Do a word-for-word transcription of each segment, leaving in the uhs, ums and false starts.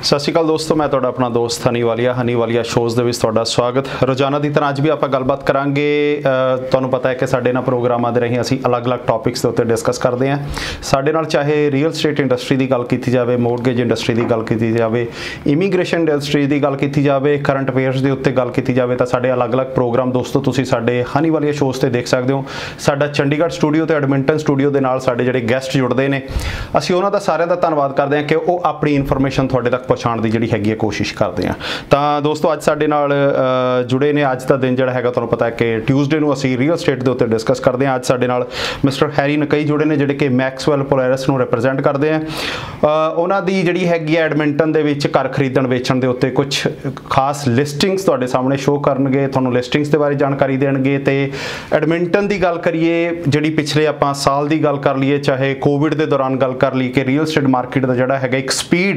सत श्री अकाल दोस्तों, मैं तुहाडा अपना दोस्त हनी वालिया हनी वालिया शोज़ दे विच तुहाडा स्वागत। रोज़ाना की तरह अज भी आपां गलबात करांगे। तुहानूं पता है कि साडे नाल प्रोग्रामां दे राहीं असीं अलग अलग टॉपिक्स दे उत्ते डिस्कस करदे हां। साडे नाल चाहे रियल स्टेट इंडस्ट्री की गल कीती जावे, मोरगेज इंडस्ट्री की गल कीती जावे, इमीग्रेशन इंडस्ट्री की गल कीती जावे, करंट अफेयर्स के उत्ते गल कीती जावे, तां साडे अलग अलग प्रोग्राम दोस्तों तुसीं साडे हनी वालिया शोज़ ते देख सकदे हो। साडा चंडीगढ़ स्टूडियो ते एडमिंटन स्टूडियो दे नाल साडे जिहड़े गैस्ट जुड़दे ने, असीं उन्हां दा सारिआं दा धन्नवाद करदे हां कि ओह अपनी इनफॉर्मेशन तुहाडे तक पहुँचाउण दी जिहड़ी हैगी कोशिश करते हैं। तो दोस्तों अज साडे नाल जुड़े ने, अज का दिन जिहड़ा हैगा तुहानूं पता है कि ट्यूसडे नूं असीं रियल स्टेट दे उत्ते डिस्कस करते हैं। अज साडे नाल मिस्टर हैरी नकई जुड़े ने जिहड़े कि मैक्सवैल पोलैरिस नूं रिप्रजेंट करते हैं। उन्हां दी जिहड़ी हैगी एडमिंटन दे विच घर खरीदण वेचण दे उत्ते कुछ खास लिस्टिंग्स तुहाडे सामने शो करनगे, तुहानूं लिस्टिंग्स दे बारे जानकारी देणगे। ते एडमिंटन की गल करिए, जिहड़ी पिछले आपां साल की गल कर लीए, चाहे कोविड के दौरान गल कर ली कि रियल स्टेट मार्केट का जिहड़ा हैगा एक स्पीड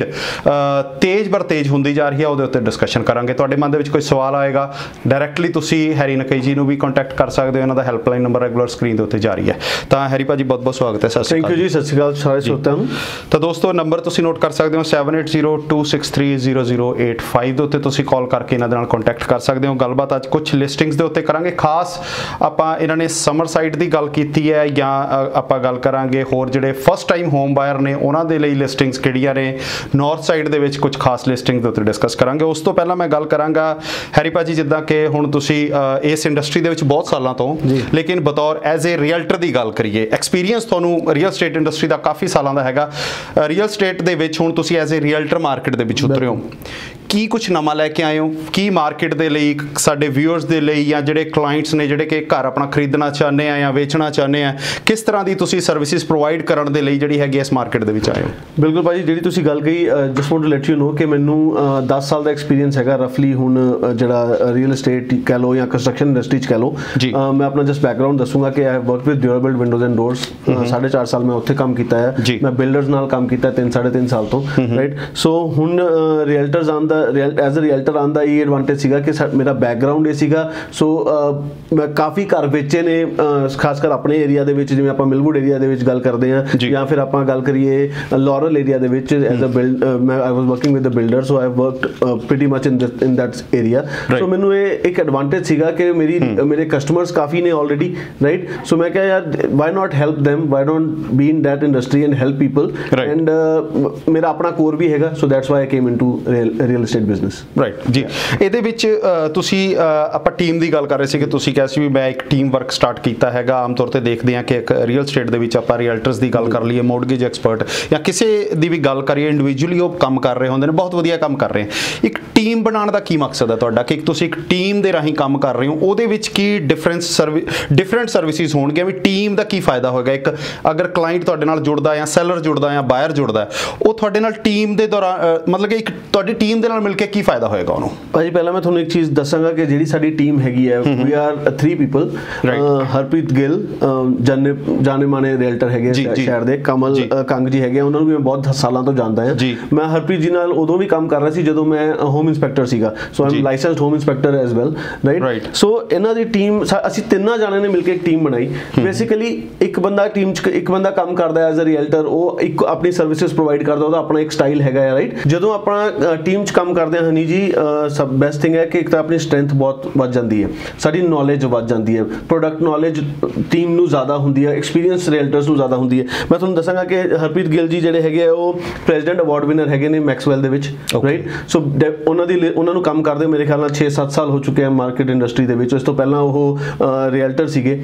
तेज बर तेज ਹੁੰਦੀ जा रही है, ਉਹਦੇ ਉੱਤੇ डिस्कशन करांगे। ਤੁਹਾਡੇ ਮਨ ਦੇ ਵਿੱਚ ਕੋਈ ਸਵਾਲ ਆਏਗਾ, डायरैक्टली ਤੁਸੀਂ हैरी नकई जी ਨੂੰ ਵੀ ਕੰਟੈਕਟ ਕਰ ਸਕਦੇ ਹੋ। ਇਹਨਾਂ ਦਾ ਹੈਲਪਲਾਈਨ ਨੰਬਰ ਰੈਗੂਲਰ ਸਕਰੀਨ ਦੇ ਉੱਤੇ ਜਾਰੀ ਹੈ। ਤਾਂ हैरी ਭਾਜੀ ਬਹੁਤ ਬਹੁਤ ਸਵਾਗਤ ਹੈ। ਸਤਿ ਸ਼੍ਰੀ ਅਕਾਲ। ਥੈਂਕ ਯੂ ਜੀ, ਸਤਿ ਸ਼੍ਰੀ ਅਕਾਲ ਸਾਰੇ ਸਰੋਤਿਆਂ ਨੂੰ। ਤਾਂ ਦੋਸਤੋ ਨੰਬਰ ਤੁਸੀਂ ਨੋਟ ਕਰ ਸਕਦੇ ਹੋ seven eight zero two six three zero zero eight five ਦੇ ਉੱਤੇ ਤੁਸੀਂ ਕਾਲ ਕਰਕੇ ਇਹਨਾਂ ਦੇ ਨਾਲ ਕੰਟੈਕਟ ਕਰ ਸਕਦੇ ਹੋ। ਗੱਲਬਾਤ ਅੱਜ ਕੁਝ ਲਿਸਟਿੰਗਸ ਦੇ ਉੱਤੇ ਕਰਾਂਗੇ। ਖਾਸ ਆਪਾਂ ਇਹਨਾਂ ਨੇ ਸਮਰ ਸਾਈਡ ਦੀ ਗੱਲ ਕੀਤੀ ਹੈ ਜਾਂ ਆਪਾਂ ਗੱਲ ਕਰਾਂਗੇ ਹੋਰ ਜਿਹੜੇ ਫਸਟ ਟਾਈਮ ਹੋਮ ਬਾਇਰ ਨੇ ਉਹਨਾਂ ਦੇ ਲਈ ਲਿਸਟਿੰਗਸ ਕਿਹੜੀਆਂ ਨੇ, ਨਾਰਥ ਸਾਈਡ ਦੇ ਵਿੱਚ ਕੁਝ ਖਾਸ ਲਿਸਟਿੰਗ ਦੇ ਉੱਤੇ डिस्कस करांगे। उस तो पहला मैं गल करांगा हैरी भाजी, जिद्दां कि हुण तुसीं इस इंडस्ट्री दे विच बहुत सालों तो, लेकिन बतौर एज ए रियल्टर की गल करिए, एक्सपीरियंस तुहानूं रियल स्टेट इंडस्ट्री का काफ़ी सालों का हैगा। रियल स्टेट दे विच हुण तुसीं एज ए रियल्टर मार्केट दे विच उतरे हो, की कुछ नवां लैके आए हो, की मार्केट दे लई साडे व्यूअर्स दे लई या जिहड़े क्लाइंट्स ने जिहड़े कि घर अपना खरीदना चाहते हैं या वेचना चाहते हैं, किस तरह की तुसीं सर्विसिज प्रोवाइड करन दे लई जिहड़ी हैगी इस मार्केट दे विच आए हो? बिल्कुल भाजी, जिहड़ी तुसीं गल कही, just want to let you know कि मैनूं दस साल का एक्सपीरियंस हैगा रफली। हुण जिहड़ा रियल स्टेट कह लो या कंस्ट्रक्शन इंडस्ट्री कह लो, मैं अपना जस्ट बैकग्राउंड दसूंगा कि I have work with durable windows and doors. साढ़े चार साल मैं उत्थे काम किया है, मैं बिल्डर्स नाल काम किया तीन साढ़े तीन साल तो, राइट। सो हुण रियल्टर्स आन दा एज ए रियल्टर आन दा ये एडवांटेज सीगा कि मेरा बैकग्राउंड ये सीगा। सो मैं काफ़ी घर वेचे ने, खासकर अपने एरिया दे विच, जिवें आपां मिलवुड एरिया दे विच गल करदे हां या फिर आपां गल करिए लॉरल एरिया दे विच एज अ बिल्ड, मैं I was working with the builder, so I have worked pretty much in in that area. So मैनूं ये एक एडवांटेज सीगा कि मेरी मेरे कस्टमर्स काफ़ी ने ऑलरेडी, राइट। सो मैं क्या यार, why not help them, why don't be in that industry and help people, and मेरा अपना कोर भी हैगा। So that's why I came into real estate business, right जी। ਇਹਦੇ ਵਿੱਚ ਤੁਸੀਂ ਆਪਾਂ ਟੀਮ ਦੀ ਗੱਲ ਕਰ ਰਹੇ ਸੀ ਕਿ ਤੁਸੀਂ ਕਿਹਾ ਸੀ ਵੀ ਮੈਂ ਇੱਕ ਟੀਮ ਵਰਕ ਸਟਾਰਟ ਕੀਤਾ ਹੈਗਾ। ਆਮ ਤੌਰ ਤੇ ਦੇਖਦੇ ਹਾਂ ਕਿ ਇੱਕ ਰੀਅਲ ਸਟੇਟ ਦੇ ਵਿੱਚ ਆਪਾਂ ਰੀਅਲਟਰਸ ਦੀ ਗੱਲ ਕਰ ਲਈਏ, ਮੋਰਗੇਜ ਐਕਸਪਰਟ ਜਾਂ ਕਿਸੇ ਦੀ ਵੀ ਗੱਲ ਕਰੀਏ, ਇੰਡੀਵਿਜੂਅਲੀ ਉਹ ਕੰਮ ਕਰ ਰਹੇ ਹੁੰਦੇ ਨੇ, ਬਹੁਤ ਵਧੀਆ ਕੰਮ ਕਰ ਰਹੇ ਹਨ। ਇੱਕ ਟੀਮ ਬਣਾਉਣ ਦਾ ਕੀ ਮਕਸਦ ਹੈ ਤੁਹਾਡਾ, ਕਿ ਤੁਸੀਂ ਇੱਕ ਟੀਮ ਦੇ ਰਾਹੀਂ ਕੰਮ ਕਰ ਰਹੇ ਹੋ, ਉਹਦੇ ਵਿੱਚ ਕੀ ਡਿਫਰੈਂਸ ਸਰਵਿ ਡਿਫਰੈਂਟ ਸਰਵਿਸਿਜ਼ ਹੋਣਗੀਆਂ, ਵੀ ਟੀਮ ਦਾ ਕੀ ਫਾਇਦਾ ਹੋਏਗਾ? ਇੱਕ ਅਗਰ ਕਲਾਇੰਟ ਤੁਹਾਡੇ ਨਾਲ ਜੁੜਦਾ ਜਾਂ ਸੈਲਰ ਜੁੜਦਾ ਜਾਂ ਬਾਇਰ ਜੁੜਦਾ, ਉਹ ਤੁਹਾਡੇ ਨਾਲ ਟੀਮ ਦੇ ਦੌਰਾਨ ਮਤਲਬ ਕਿ ਇੱਕ ਤੁਹਾਡੀ ਟੀਮ ਦੇ ਨਾਲ ਮਿਲ ਕੇ ਕੀ ਫਾਇਦਾ ਹੋਏਗਾ ਉਹਨੂੰ? ਭਾਜੀ ਪਹਿਲਾਂ मैं ਤੁਹਾਨੂੰ एक चीज़ दसांगा कि ਜਿਹੜੀ ਸਾਡੀ ਟੀਮ ਹੈਗੀ ਹੈ, we are three people. Harpreet Gill ਜਾਣੇ ਜਾਣੇ ਮਾਣੇ ਰੀਅਲਟਰ ਹੈਗੇ ਸ਼ਹਿਰ ਦੇ, ਕਮਲ ਕੰਗ ਜੀ ਹੈਗੇ, ਉਹਨਾਂ ਨੂੰ ਵੀ ਮੈਂ ਬਹੁਤ ਸਾਲਾਂ ਤੋਂ ਜਾਣਦਾ ਹਾਂ। ਮੈਂ ਹਰਪ੍ਰੀਤ ਜੀ ਨਾਲ ਉਦੋਂ ਵੀ ਕੰਮ ਕਰ ਰਿਹਾ ਸੀ ਜਦੋਂ ਮੈਂ ਹੋਮ ਇੰਸਪੈਕਟਰ ਸੀਗਾ। So I am licensed home inspector as well, right. So ਇਹਨਾਂ ਦੀ ਟੀਮ, ਅਸੀਂ ਤਿੰਨਾਂ ਜਾਣਿਆਂ ਨੇ ਮਿਲ ਕੇ ਇੱਕ ਟੀਮ ਬਣਾਈ। ਬੇਸਿਕਲੀ ਇੱਕ ਬੰਦਾ ਟੀਮ 'ਚ ਇੱਕ ਬੰਦਾ ਕੰਮ ਕਰਦਾ ਐਜ਼ ਅ ਰੀਅਲਟਰ, ਉਹ ਇੱਕ ਆਪਣੀ ਸਰਵਿਸਿਜ਼ ਪ੍ਰੋਵਾਈਡ ਕਰਦਾ, ਉਹਦਾ ਆਪਣਾ ਇੱਕ ਸਟਾਈਲ ਹੈਗਾ ਹੈ, ਰਾਈਟ। ਜਦੋਂ ਆਪਣਾ ਟੀਮ 'ਚ ਕੰਮ ਕਰਦੇ ਹਾਂ ਹਨੀ ਜੀ, ਸਭ ਬੈਸਟ ਥਿੰਗ ਹੈ ਕਿ ਇੱਕ ਤਾਂ ਆਪਣੀ ਸਟਰੈਂਥ ਬਹੁਤ ਵੱਧ ਜਾਂਦੀ ਹੈ, ਸਾਡੀ ਨੌਲੇਜ ਵੱਧ ਜਾਂਦੀ ਹੈ, ਪ੍ਰੋਡਕਟ ਨੌਲੇਜ ਟੀਮ ਨੂੰ ਜ਼ਿਆਦਾ ਹੁੰਦੀ ਹੈ, ਐਕਸਪੀਰੀਅੰਸ ਰੀਅਲਟਰਸ ਨੂੰ ਜ਼ਿਆਦਾ ਹੁੰਦੀ ਹੈ। ਮੈਂ ਤੁਹਾਨੂੰ ਦੱਸਾਂਗਾ ਕਿ ਹਰਪ੍ਰੀਤ ਗਿੱਲ ਜੀ ਜਿਹੜੇ ਹੈਗੇ ਆ, ਉਹ ਪ੍ਰੈਜ਼ੀਡੈਂਟ ਅਵਾਰਡ ਵਿਨਰ ਹੈਗੇ ਨੇ ਮੈਕਸਵੈਲ ਦੇ ਵਿੱਚ, ਰਾਈਟ। ਸੋ ਉਹਨਾਂ ਦੀ ਉਹਨਾਂ ਨੂੰ ਕੰਮ ਕਰਦੇ ਮੇਰੇ ਖਿਆਲ ਨਾਲ ਛੇ ਸੱਤ ਸਾਲ ਹੋ ਚੁੱਕੇ ਆ ਮਾਰਕੀਟ ਇੰਡਸਟਰੀ ਦੇ ਵਿੱਚ। ਇਸ ਤੋਂ ਪਹਿਲਾਂ ਉਹ ਰੀਅਲਟਰ ਸੀਗੇ,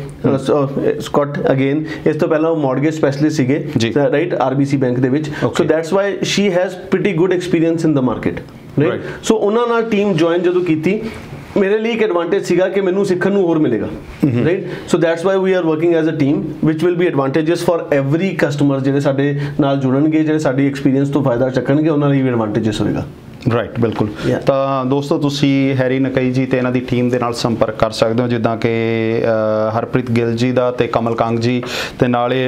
ਸਕਾਟ ਅਗੇਨ। ਇਸ ਤੋਂ ਪਹਿਲਾਂ ਉਹ ਮੌਰਗੇਜ ਸਪੈਸ਼ਲਿਸਟ ਸੀਗੇ, ਰਾਈਟ, ਆਰਬੀਸੀ ਬੈਂਕ ਦੇ ਵਿੱਚ। So that's why she has pretty good experience in the market, right. So ਉਹਨਾਂ ਨਾਲ ਟੀਮ ਜੁਆਇਨ ਜਦੋਂ ਕੀਤੀ, मेरे लिए एक एडवांटेज सीगा कि मैनू सीखने होर मिलेगा, right. So that's why we are working as a team which will be advantages for every customer जिहड़े साडे नाल जुड़नगे, जिहड़े साडी एक्सपीरियंस तो फायदा चक्कणगे, उन्हां लई भी एडवांटेजेस होएगा। ਰਾਈਟ, ਬਿਲਕੁਲ। ਤਾਂ ਦੋਸਤੋ ਤੁਸੀਂ ਹੈਰੀ ਨਕਈ ਜੀ ਤੇ ਇਹਨਾਂ ਦੀ ਟੀਮ ਦੇ ਨਾਲ ਸੰਪਰਕ ਕਰ ਸਕਦੇ ਹੋ, ਜਿੱਦਾਂ ਕਿ ਹਰਪ੍ਰੀਤ ਗਿੱਲ ਜੀ ਦਾ ਤੇ ਕਮਲ ਕੰਗ ਜੀ ਤੇ ਨਾਲੇ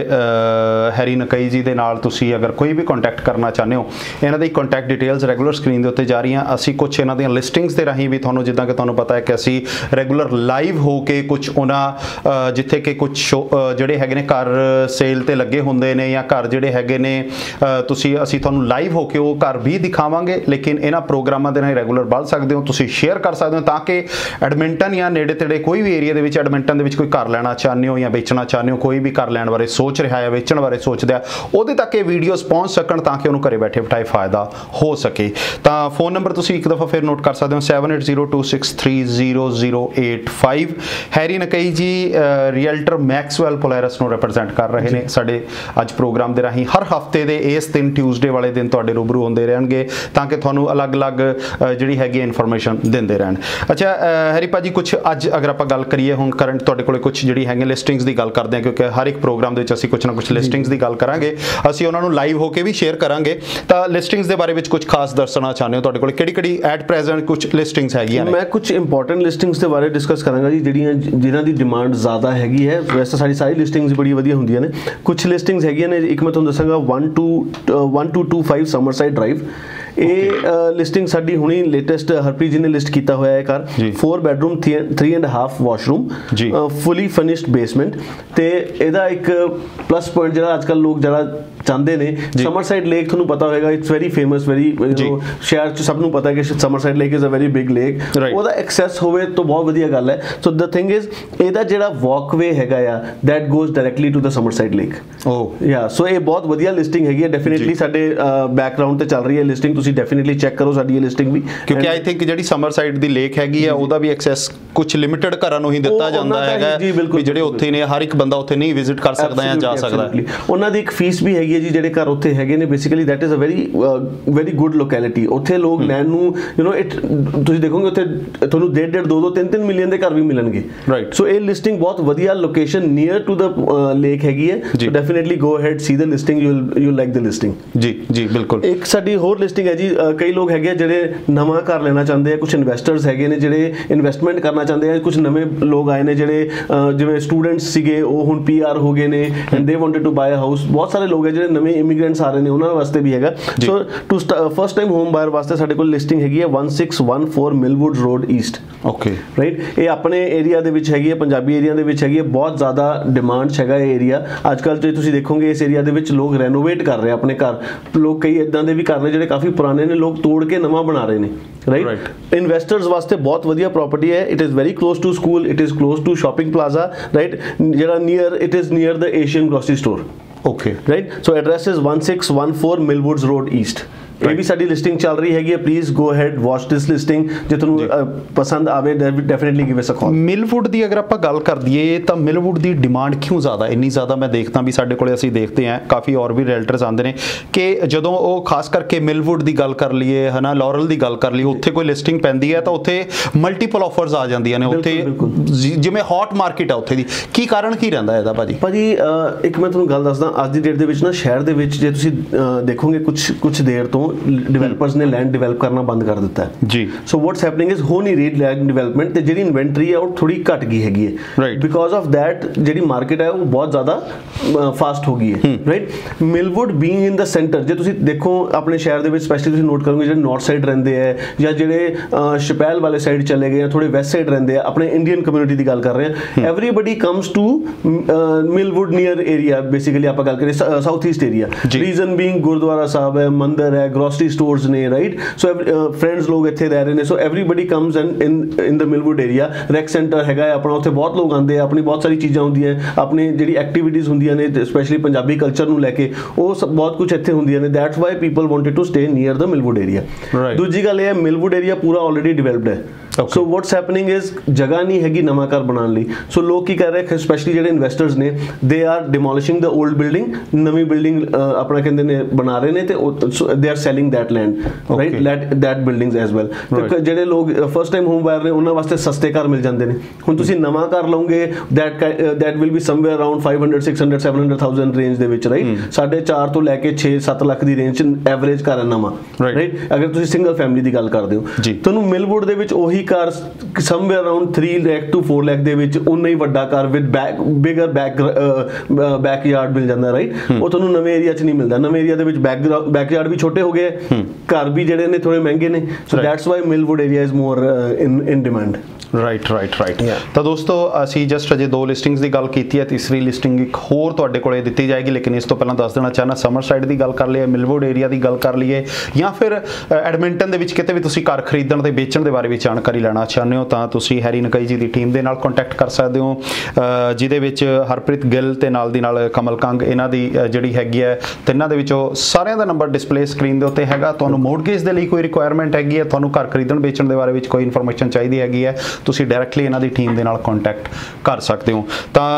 ਹੈਰੀ ਨਕਈ ਜੀ ਦੇ ਨਾਲ ਤੁਸੀਂ ਅਗਰ ਕੋਈ ਵੀ ਕੰਟੈਕਟ ਕਰਨਾ ਚਾਹੁੰਦੇ ਹੋ, ਇਹਨਾਂ ਦੀ ਕੰਟੈਕਟ ਡਿਟੇਲਸ ਰੈਗੂਲਰ ਸਕਰੀਨ ਦੇ ਉੱਤੇ ਜਾ ਰਹੀਆਂ। ਅਸੀਂ ਕੁਝ ਇਹਨਾਂ ਦੀਆਂ ਲਿਸਟਿੰਗਸ ਦੇ ਰਾਹੀਂ ਵੀ ਤੁਹਾਨੂੰ, ਜਿੱਦਾਂ ਕਿ ਤੁਹਾਨੂੰ ਪਤਾ ਹੈ ਕਿ ਅਸੀਂ ਰੈਗੂਲਰ ਲਾਈਵ ਹੋ ਕੇ ਕੁਝ ਉਹਨਾਂ ਜਿੱਥੇ ਕਿ ਕੁਝ ਜਿਹੜੇ ਹੈਗੇ ਨੇ ਘਰ ਸੇਲ ਤੇ ਲੱਗੇ ਹੁੰਦੇ ਨੇ ਜਾਂ ਘਰ ਜਿਹੜੇ ਹੈਗੇ ਨੇ ਤੁਸੀਂ ਅਸੀਂ ਤੁਹਾਨੂੰ ਲਾਈਵ ਹੋ ਕੇ ਉਹ ਘਰ ਵੀ ਦਿਖਾਵਾਂਗੇ, ਲੇਕਿਨ ਇਹਨਾਂ ਪ੍ਰੋਗਰਾਮਾਂ ਦੇ ਨਾਲ ਰੈਗੂਲਰ ਬਲ ਸਕਦੇ ਹੋ, ਤੁਸੀਂ ਸ਼ੇਅਰ ਕਰ ਸਕਦੇ ਹੋ ਤਾਂ ਕਿ ਐਡਮਿੰਟਨ ਜਾਂ ਨੇੜੇ ਤੇੜੇ ਕੋਈ ਵੀ ਏਰੀਆ ਦੇ ਵਿੱਚ ਐਡਮਿੰਟਨ ਦੇ ਵਿੱਚ ਕੋਈ ਘਰ ਲੈਣਾ ਚਾਹੁੰਦੇ ਹੋ ਜਾਂ ਵੇਚਣਾ ਚਾਹੁੰਦੇ ਹੋ, ਕੋਈ ਵੀ ਘਰ ਲੈਣ ਬਾਰੇ ਸੋਚ ਰਿਹਾ ਹੈ, ਵੇਚਣ ਬਾਰੇ ਸੋਚਦਾ, ਉਹਦੇ ਤੱਕ ਇਹ ਵੀਡੀਓਜ਼ ਪਹੁੰਚ ਸਕਣ ਤਾਂ ਕਿ ਉਹਨੂੰ ਘਰੇ ਬੈਠੇ ਬਿਠਾਏ ਫਾਇਦਾ ਹੋ ਸਕੇ। ਤਾਂ ਫੋਨ ਨੰਬਰ ਤੁਸੀਂ ਇੱਕ ਦਫਾ ਫਿਰ ਨੋਟ ਕਰ ਸਕਦੇ ਹੋ seven eight zero two six three zero zero eight five. Harry ਨਕਈ ਜੀ ਰੀਅਲਟਰ ਮੈਕਸਵੈਲ ਪੋਲੈਰਸ ਨੂੰ ਰਿਪਰੈਜ਼ੈਂਟ ਕਰ ਰਹੇ ਨੇ ਸਾਡੇ ਅੱਜ ਪ੍ਰੋਗਰਾਮ ਦੇ ਰਾਹੀਂ। ਹਰ ਹਫਤੇ ਦੇ ਇਸ ਦਿਨ ਟਿਊਜ਼ਡੇ ਵਾਲੇ ਦਿਨ ਤੁਹਾਡੇ ਰੂਬਰੂ ਹੁੰਦੇ ਰਹਿਣਗੇ ਤਾਂ ਕਿ ਤੁਹਾਨੂੰ ਅਲੱਗ-ਅਲੱਗ ਜਿਹੜੀ ਹੈਗੀ ਇਨਫੋਰਮੇਸ਼ਨ ਦਿੰਦੇ ਰਹਿਣ। ਅੱਛਾ ਹੈਰੀ ਭਾਜੀ, ਕੁਝ ਅੱਜ ਅਗਰ ਆਪਾਂ ਗੱਲ ਕਰੀਏ ਹੁਣ ਕਰੰਟ ਤੁਹਾਡੇ ਕੋਲੇ ਕੁਝ ਜਿਹੜੀ ਹੈਗੇ ਲਿਸਟਿੰਗਸ ਦੀ ਗੱਲ ਕਰਦੇ ਹਾਂ, ਕਿਉਂਕਿ ਹਰ ਇੱਕ ਪ੍ਰੋਗਰਾਮ ਦੇ ਵਿੱਚ ਅਸੀਂ ਕੁਝ ਨਾ ਕੁਝ ਲਿਸਟਿੰਗਸ ਦੀ ਗੱਲ ਕਰਾਂਗੇ, ਅਸੀਂ ਉਹਨਾਂ ਨੂੰ ਲਾਈਵ ਹੋ ਕੇ ਵੀ ਸ਼ੇਅਰ ਕਰਾਂਗੇ। ਤਾਂ ਲਿਸਟਿੰਗਸ ਦੇ ਬਾਰੇ ਵਿੱਚ ਕੁਝ ਖਾਸ ਦੱਸਣਾ ਚਾਹੁੰਦੇ ਹੋ, ਤੁਹਾਡੇ ਕੋਲ ਕਿਹੜੀ ਕਿਹੜੀ ਐਟ ਪ੍ਰੈਜ਼ੈਂਟ ਕੁਝ ਲਿਸਟਿੰਗਸ ਹੈਗੀਆਂ ਨੇ? ਮੈਂ ਕੁਝ ਇੰਪੋਰਟੈਂਟ ਲਿਸਟਿੰਗਸ ਦੇ ਬਾਰੇ ਡਿਸਕਸ ਕਰਾਂਗਾ ਜੀ, ਜਿਹੜੀਆਂ ਜਿਨ੍ਹਾਂ ਦੀ ਡਿਮਾਂਡ ਜ਼ਿਆਦਾ ਹੈਗੀ ਹੈ। ਵੈਸੇ ਸਾਡੀ ਸਾਰੀ ਲਿਸਟਿੰਗਸ ਬੜੀ ਵਧੀਆ ਹੁੰਦੀਆਂ ਨੇ। ਕੁਝ ਲਿਸਟਿੰਗਸ ਹੈਗੀਆਂ ਨੇ, ਇੱਕ ਮੈਂ ਤੁਹਾਨੂੰ ਦੱਸਾਂਗਾ one two one two two five Summerside drive. ਇਹ ਲਿਸਟਿੰਗ ਸਾਡੀ ਹੁਣੀ ਲੇਟੈਸਟ ਹਰਪ੍ਰੀਤ ਜੀ ਨੇ ਲਿਸਟ ਕੀਤਾ ਹੋਇਆ ਹੈ ਘਰ। Four bedroom three and half washroom, fully finished basement. ਤੇ ਇਹਦਾ ਇੱਕ ਪਲੱਸ ਪੁਆਇੰਟ ਜਿਹੜਾ ਅੱਜ ਕੱਲ੍ਹ ਲੋਕ ਜਿਹੜਾ ਚਾਹੁੰਦੇ ਨੇ, ਸਮਰਸਾਈਡ ਲੇਕ ਤੁਹਾਨੂੰ ਪਤਾ ਹੋਏਗਾ, ਇਟਸ ਵੈਰੀ ਫੇਮਸ, ਵੈਰੀ ਸ਼ਹਿਰ 'ਚ ਸਭ ਨੂੰ ਪਤਾ ਹੈ ਕਿ Summerside lake is a very big lake. ਉਹਦਾ ਐਕਸੈਸ ਹੋਵੇ ਤਾਂ ਬਹੁਤ ਵਧੀਆ ਗੱਲ ਹੈ। ਸੋ ਦ ਥਿੰਗ ਇਜ਼ ਇਹਦਾ ਜਿਹੜਾ ਵਾਕਵੇ ਹੈਗਾ ਆ that goes directly to the Summerside lake. Oh yeah, so ਇਹ ਬਹੁਤ ਵਧੀਆ ਲਿਸਟਿੰਗ ਹੈਗੀ ਹੈ। ਡੈਫੀਨੇਟਲੀ ਸਾਡੇ ਬੈਕਗ੍ਰਾਉਂਡ ਤੇ ਚੱਲ ਰਹੀ ਹੈ ਲਿਸਟਿੰਗ, ਤੁਸੀਂ ਡੈਫੀਨੇਟਲੀ ਚੈੱਕ ਕਰੋ ਸਾਡੀ ਇਹ ਲਿਸਟਿੰਗ ਵੀ, ਕਿਉਂਕਿ ਆਈ ਥਿੰਕ ਜਿਹੜੀ ਸਮਰਸਾਈਡ ਦੀ ਲੇਕ ਹੈਗੀ ਹੈ ਉਹਦਾ ਵੀ ਐਕਸੈਸ ਕੁਝ ਲਿਮਿਟਡ ਘਰਾਂ ਨੂੰ ਹੀ ਦਿੱਤਾ ਜਾਂਦਾ ਹੈਗਾ ਵੀ ਜਿਹੜੇ ਉੱਥੇ ਨੇ, ਹਰ ਇੱਕ ਬੰਦਾ ਉੱਥੇ ਨਹੀਂ ਵਿਜ਼ਿਟ ਕਰ ਸਕਦਾ ਜਾਂ ਜਾ ਸਕਦਾ। ਉਹਨਾਂ ਦੀ ਇੱਕ ਫੀਸ ਵੀ ਹੈਗੀ ਹੈ ਜੀ, ਜਿਹੜੇ ਘਰ ਉੱਥੇ ਹੈਗੇ ਨੇ। Basically that is a very very good locality. ਉੱਥੇ ਲੋਕ ਲੈਣ ਨੂੰ ਯੂ ਨੋ ਇਟ ਤੁਸੀਂ ਦੇਖੋਗੇ ਉੱਥੇ ਤੁਹਾਨੂੰ ਡੇਢ ਡੇਢ ਦੋ ਦੋ ਤਿੰਨ ਤਿੰਨ ਮਿਲੀਅਨ ਦੇ ਘਰ ਵੀ ਮਿਲਣਗੇ। ਰਾਈਟ, ਸੋ ਇਹ ਲਿਸਟਿੰਗ ਬਹੁਤ ਵਧੀਆ location near to the lake ਹੈਗੀ ਹੈ। So definitely go ahead, see the listing, you you like the listing. ਜੀ ਜੀ ਬਿਲਕੁਲ। ਇੱਕ ਸਾਡੀ ਹੋਰ ਲਿਸਟਿੰਗ ਹੈ ਜੀ, ਕਈ ਲੋਕ ਹੈਗੇ ਆ ਜਿਹੜੇ ਨਵਾਂ ਘਰ ਲੈਣਾ ਚਾਹੁੰਦੇ ਆ, ਕੁਝ ਇਨਵੈਸਟਰਸ ਹੈਗੇ ਨੇ ਜਿਹੜੇ ਇਨਵੈਸਟਮੈਂਟ ਕਰਨਾ ਚਾਹੁੰਦੇ ਆ, ਕੁਝ ਨਵੇਂ ਲੋਕ ਆਏ ਨੇ ਜਿਹੜੇ ਜਿਵੇਂ ਸਟੂਡੈਂਟਸ ਸੀਗੇ ਉਹ ਹੁਣ ਪੀ ਆਰ ਹੋ ਗਏ ਨੇ and they wanted to buy a house. ਬਹੁਤ ਸਾਰੇ ਲੋਕ ਹੈ ਜਿਹੜੇ ਨਵੇਂ ਇਮੀਗ੍ਰੈਂਟਸ ਆ ਰਹੇ ਨੇ, ਉਹਨਾਂ ਵਾਸਤੇ ਵੀ ਹੈਗਾ। So to first time home buyer ਵਾਸਤੇ ਸਾਡੇ ਕੋਲ ਲਿਸਟਿੰਗ ਹੈਗੀ ਹੈ one six one four Millwood road east. Okay right, ਇਹ ਆਪਣੇ ਏਰੀਆ ਦੇ ਵਿੱਚ ਹੈਗੀ ਹੈ, ਪੰਜਾਬੀ ਏਰੀਆ ਦੇ ਵਿੱਚ ਹੈਗੀ ਹੈ। ਬਹੁਤ ਜ਼ਿਆਦਾ ਡਿਮਾਂਡ ਹੈਗਾ ਇਹ ਏਰੀਆ ਅੱਜ ਕੱਲ੍ਹ। ਜੇ ਤੁਸੀਂ ਦੇਖੋਗੇ ਇਸ ਏਰੀਆ ਦੇ ਵਿੱਚ ਲੋਕ ਰੈਨੋਵੇਟ ਕਰ ਰਹੇ ਆਪਣੇ ਘਰ। ਲੋਕ ਕਈ ਇੱਦਾਂ ਦੇ ਵੀ ਘਰ ਨੇ ਜਿਹੜੇ ਕਾਫੀ ਪੁਰਾਣੇ ਨੇ, ਲੋਕ ਤੋੜ ਕੇ ਨਵਾਂ ਬਣਾ ਰਹੇ ਨੇ। ਰਾਈਟ, ਇਨਵੈਸਟਰਸ ਵਾਸਤੇ ਬਹੁਤ ਵਧੀਆ ਪ੍ਰੋਪਰਟੀ ਹੈ। It is very close to school, it is close to shopping plaza. Right, ਜਿਹੜਾ near it is near the Asian grocery store. Okay, right, so address is one six one four Millwoods Road East। ਇਹ ਵੀ ਸਾਡੀ listing ਚੱਲ ਰਹੀ ਹੈਗੀ ਹੈ। Please go ahead, watch this listing. ਜੇ ਤੁਹਾਨੂੰ ਪਸੰਦ ਆਵੇ ਡੈਫੀਨੇਟਲੀ ਗਿਵ ਅਸ ਅ ਕਾਲ। ਮਿਲਵੁੱਡ ਦੀ ਅਗਰ ਆਪਾਂ ਗੱਲ ਕਰ ਦਈਏ ਤਾਂ ਮਿਲਵੁੱਡ ਦੀ ਡਿਮਾਂਡ ਕਿਉਂ ਜ਼ਿਆਦਾ, ਇੰਨੀ ਜ਼ਿਆਦਾ ਮੈਂ ਦੇਖਦਾ ਵੀ ਸਾਡੇ ਕੋਲੇ ਅਸੀਂ ਦੇਖਦੇ ਹਾਂ ਕਾਫੀ ਹੋਰ ਵੀ ਰੀਅਲਟਰਸ ਆਉਂਦੇ ਨੇ ਕਿ ਜਦੋਂ ਉਹ ਖਾਸ ਕਰਕੇ ਮਿਲਵੁੱਡ ਦੀ ਗੱਲ ਕਰ ਲਈਏ ਹੈ ਨਾ, ਲੌਰਲ ਦੀ ਗੱਲ ਕਰ ਲਈਏ, ਉੱਥੇ ਕੋਈ ਲਿਸਟਿੰਗ ਪੈਂਦੀ ਹੈ ਤਾਂ ਉੱਥੇ ਮਲਟੀਪਲ ਆਫਰਸ ਆ ਜਾਂਦੀਆਂ ਨੇ। ਉੱਥੇ ਜਿਵੇਂ ਹੌਟ ਮਾਰਕੀਟ ਆ ਉੱਥੇ ਦੀ, ਕੀ ਕਾਰਨ ਕੀ ਰਹਿੰਦਾ ਇਹਦਾ ਭਾਜੀ? ਭਾਜੀ ਇੱਕ ਮੈਂ ਤੁਹਾਨੂੰ ਗੱਲ ਦੱਸਦਾ, ਅੱਜ ਦੀ ਡੇਟ ਦੇ ਵਿੱਚ ਨਾ ਸ਼ਹਿਰ ਦੇ ਵਿੱਚ ਜੇ ਤੁਸੀਂ ਦੇਖੋਗੇ ਕੁਝ ਕੁਝ ਦੇਰ ਤੋਂ ਡਿਵੈਲਪਰਸ ਨੇ ਲੈਂਡ ਡਿਵੈਲਪ ਕਰਨਾ ਬੰਦ ਕਰ ਦਿੱਤਾ ਹੈ ਜੀ। ਸੋ ਵਾਟਸ ਹੈਪਨਿੰਗ ਇਜ਼ ਹੋ ਨਹੀਂ ਰਹੀ ਲੈਂਡ ਡਿਵੈਲਪਮੈਂਟ, ਤੇ ਜਿਹੜੀ ਇਨਵੈਂਟਰੀ ਹੈ ਉਹ ਥੋੜੀ ਘਟ ਗਈ ਹੈਗੀ ਹੈ। ਰਾਈਟ, ਬਿਕੋਜ਼ ਆਫ ਦੈਟ ਜਿਹੜੀ ਮਾਰਕੀਟ ਹੈ ਉਹ ਬਹੁਤ ਜ਼ਿਆਦਾ ਫਾਸਟ ਹੋ ਗਈ ਹੈ। Right, Millwood being in the centre, ਜੇ ਤੁਸੀਂ ਦੇਖੋ ਆਪਣੇ ਸ਼ਹਿਰ ਦੇ ਵਿੱਚ ਸਪੈਸ਼ਲੀ ਤੁਸੀਂ ਨੋਟ ਕਰੋਗੇ ਜਿਹੜੇ ਨਾਰਥ ਸਾਈਡ ਰਹਿੰਦੇ ਹੈ ਜਾਂ ਜਿਹੜੇ ਸ਼ਪੈਲ ਵਾਲੇ ਸਾਈਡ ਚਲੇ ਗਏ ਜਾਂ ਥੋੜੇ ਵੈਸਟ ਸਾਈਡ ਰਹਿੰਦੇ ਆ, ਆਪਣੇ ਇੰਡੀਅਨ ਕਮਿਊਨਿਟੀ ਦੀ ਗੱਲ ਕਰ ਰਹੇ ਹਾਂ, everybody comes to Millwood near area. Basically ਆਪਾਂ ਗੱਲ ਕਰੀਏ south east area, reason being gurdwara Sahib ਹੈ, ਮੰਦਿਰ ਹੈ, ਗ੍ਰੋਸਰੀ ਸਟੋਰਸ ਨੇ। ਰਾਈਟ, ਸੋ ਫਰੈਂਡਸ ਲੋਕ ਇੱਥੇ ਰਹਿ ਰਹੇ ਨੇ। So everybody comes in in the Millwood area. Rec centre ਹੈਗਾ ਆਪਣਾ, ਉੱਥੇ ਬਹੁਤ ਲੋਕ ਆਉਂਦੇ ਆ, ਆਪਣੀ ਬਹੁਤ ਸਾਰੀ ਚੀਜ਼ਾਂ ਹੁੰਦੀਆਂ, ਆਪਣੀ ਜਿਹੜੀ ਐਕਟੀਵਿਟੀਜ਼ ਹੁੰਦੀਆਂ ਨੇ ਸਪੈਸ਼ਲੀ ਪੰਜਾਬੀ ਕਲਚਰ ਨੂੰ ਲੈ ਕੇ, ਉਹ ਸਭ ਬਹੁਤ ਕੁਝ ਇੱਥੇ ਹੁੰਦੀਆਂ ਨੇ। That's why people wanted to stay near the Millwood area. ਦੂਜੀ ਗੱਲ ਇਹ ਹੈ ਮਿਲਵੁੱਡ ਏਰੀਆ ਪੂਰਾ ਆਲਰੇਡੀ ਡਿਵੈਲਪਡ ਹੈ। ਸੋ ਵਾਟਸ ਹੈਪਨਿੰਗ ਇਜ਼ ਜਗ੍ਹਾ ਨਹੀਂ ਹੈਗੀ ਨਵਾਂ ਘਰ ਬਣਾਉਣ ਲਈ, ਸੋ ਲੋਕ ਕੀ ਕਰ ਰਹੇ ਸਪੈਸ਼ਲੀ ਜਿਹੜੇ ਇਨਵੈਸਟਰਸ ਨੇ they are demolishing the old building, ਨਵੀਂ ਬਿਲਡਿੰਗ ਆਪਣਾ ਕਹਿੰਦੇ ਨੇ ਬਣਾ ਰਹੇ ਨੇ ਤੇ they are selling that land right let that buildings as well. ਜਿਹੜੇ ਲੋਕ ਫਸਟ ਟਾਈਮ ਹੋਮ ਬਾਇਰ ਨੇ ਉਹਨਾਂ ਵਾਸਤੇ ਸਸਤੇ ਘਰ ਮਿਲ ਜਾਂਦੇ ਨੇ। ਹੁਣ ਤੁਸੀਂ ਨਵਾਂ ਘਰ ਲਓਗੇ that that will be somewhere around five hundred six hundred seven hundred thousand range ਦੇ ਵਿੱਚ ਰਾਈਟ, ਸਾਢੇ ਚਾਰ ਤੋਂ ਲੈ ਕੇ ਛੇ ਸੱਤ ਲੱਖ ਦੀ ਰੇਂਜ ਚ ਐਵਰੇਜ ਘਰ ਹੈ ਨਵਾਂ ਰਾਈਟ, ਅਗਰ ਤੁਸੀਂ ਸਿੰਗਲ ਫੈਮਿਲੀ ਦੀ ਗੱਲ ਕਰਦੇ ਹੋ। ਤੁਹਾਨੂੰ ਮਿਲਵੁੱਡ ਦੇ ਵਿੱਚ ਉਹੀ ਘਰ somewhere around three lakh to four lakh ਦੇ ਵਿੱਚ ਉਨਾ ਹੀ ਵੱਡਾ ਘਰ with back bigger back backyard ਮਿਲ ਜਾਂਦਾ ਰਾਈਟ, ਉਹ ਤੁਹਾਨੂੰ ਨਵੇਂ ਏਰੀਆ ਚ ਨਹੀਂ ਮਿਲਦਾ। ਨਵੇਂ ਏਰੀਆ ਦੇ ਵਿੱਚ ਬੈਕ ਬੈਕ ਯਾਰਡ ਵੀ ਛੋਟੇ ਹੋ ਗਏ, ਘਰ ਵੀ ਜਿਹੜੇ ਨੇ ਥੋੜੇ ਮਹਿੰਗੇ ਨੇ, so that's why Millwood area is more in in demand. Right right right ਤਾਂ ਦੋਸਤੋ ਅਸੀਂ ਜਸਟ ਅਜੇ ਦੋ ਲਿਸਟਿੰਗਸ ਦੀ ਗੱਲ ਕੀਤੀ ਹੈ, ਤੀਸਰੀ ਲਿਸਟਿੰਗ ਇੱਕ ਹੋਰ ਤੁਹਾਡੇ ਕੋਲੇ ਦਿੱਤੀ ਜਾਏਗੀ, ਲੇਕਿਨ ਇਸ ਤੋਂ ਪਹਿਲਾਂ ਦੱਸ ਦੇਣਾ ਚਾਹਨਾ ਸਮਰ ਸਾਈਡ ਦੀ ਗੱਲ ਕਰ ਲਈਏ, ਮਿਲਵੁੱਡ ਏਰੀਆ ਦੀ ਗੱਲ ਕਰ ਲਈਏ, ਜਾਂ ਫਿਰ ਐਡਮਿੰਟਨ ਦੇ ਵਿੱਚ ਕਿਤੇ ਵੀ ਤੁਸੀਂ ਘਰ ਖਰੀਦਣ ਤੇ ਵੇਚਣ ਦੇ ਬਾਰੇ ਵਿੱਚ ਜਾਣਕਾਰੀ ਲੈਣਾ ਚਾਹੁੰਦੇ ਹੋ ਤਾਂ ਤੁਸੀਂ ਹੈਰੀ ਨਕਈ ਜੀ ਦੀ ਟੀਮ ਦੇ ਨਾਲ ਕੰਟੈਕਟ ਕਰ ਸਕਦੇ ਹੋ, ਜਿਹਦੇ ਵਿੱਚ ਹਰਪ੍ਰੀਤ ਗਿੱਲ ਤੇ ਨਾਲ ਦੀ ਨਾਲ ਕਮਲ ਕੰਗ, ਇਹਨਾਂ ਦੀ ਜਿਹੜੀ ਹੈਗੀ ਹੈ ਤਿੰਨਾਂ ਦੇ ਵਿੱਚੋਂ ਸਾਰਿਆਂ ਦਾ ਨੰਬਰ ਡਿਸਪਲੇ ਸਕਰੀਨ ਦੇ ਉੱਤੇ ਹੈਗਾ। ਤੁਹਾਨੂੰ ਮੋਰਗੇਜ ਦੇ ਲਈ ਕੋਈ ਰਿਕੁਆਇਰਮੈਂਟ ਹੈਗੀ ਹੈ, ਤੁਹਾਨੂੰ ਘਰ ਖਰੀਦਣ ਵੇਚਣ ਦੇ ਬਾਰੇ ਵਿੱਚ ਕੋਈ ਇਨਫੋਰਮੇਸ਼ਨ ਚਾਹੀਦੀ ਹੈਗੀ ਹੈ, ਤੁਸੀਂ ਡਾਇਰੈਕਟਲੀ ਇਹਨਾਂ ਦੀ ਟੀਮ ਦੇ ਨਾਲ ਕੰਟੈਕਟ ਕਰ ਸਕਦੇ ਹੋ।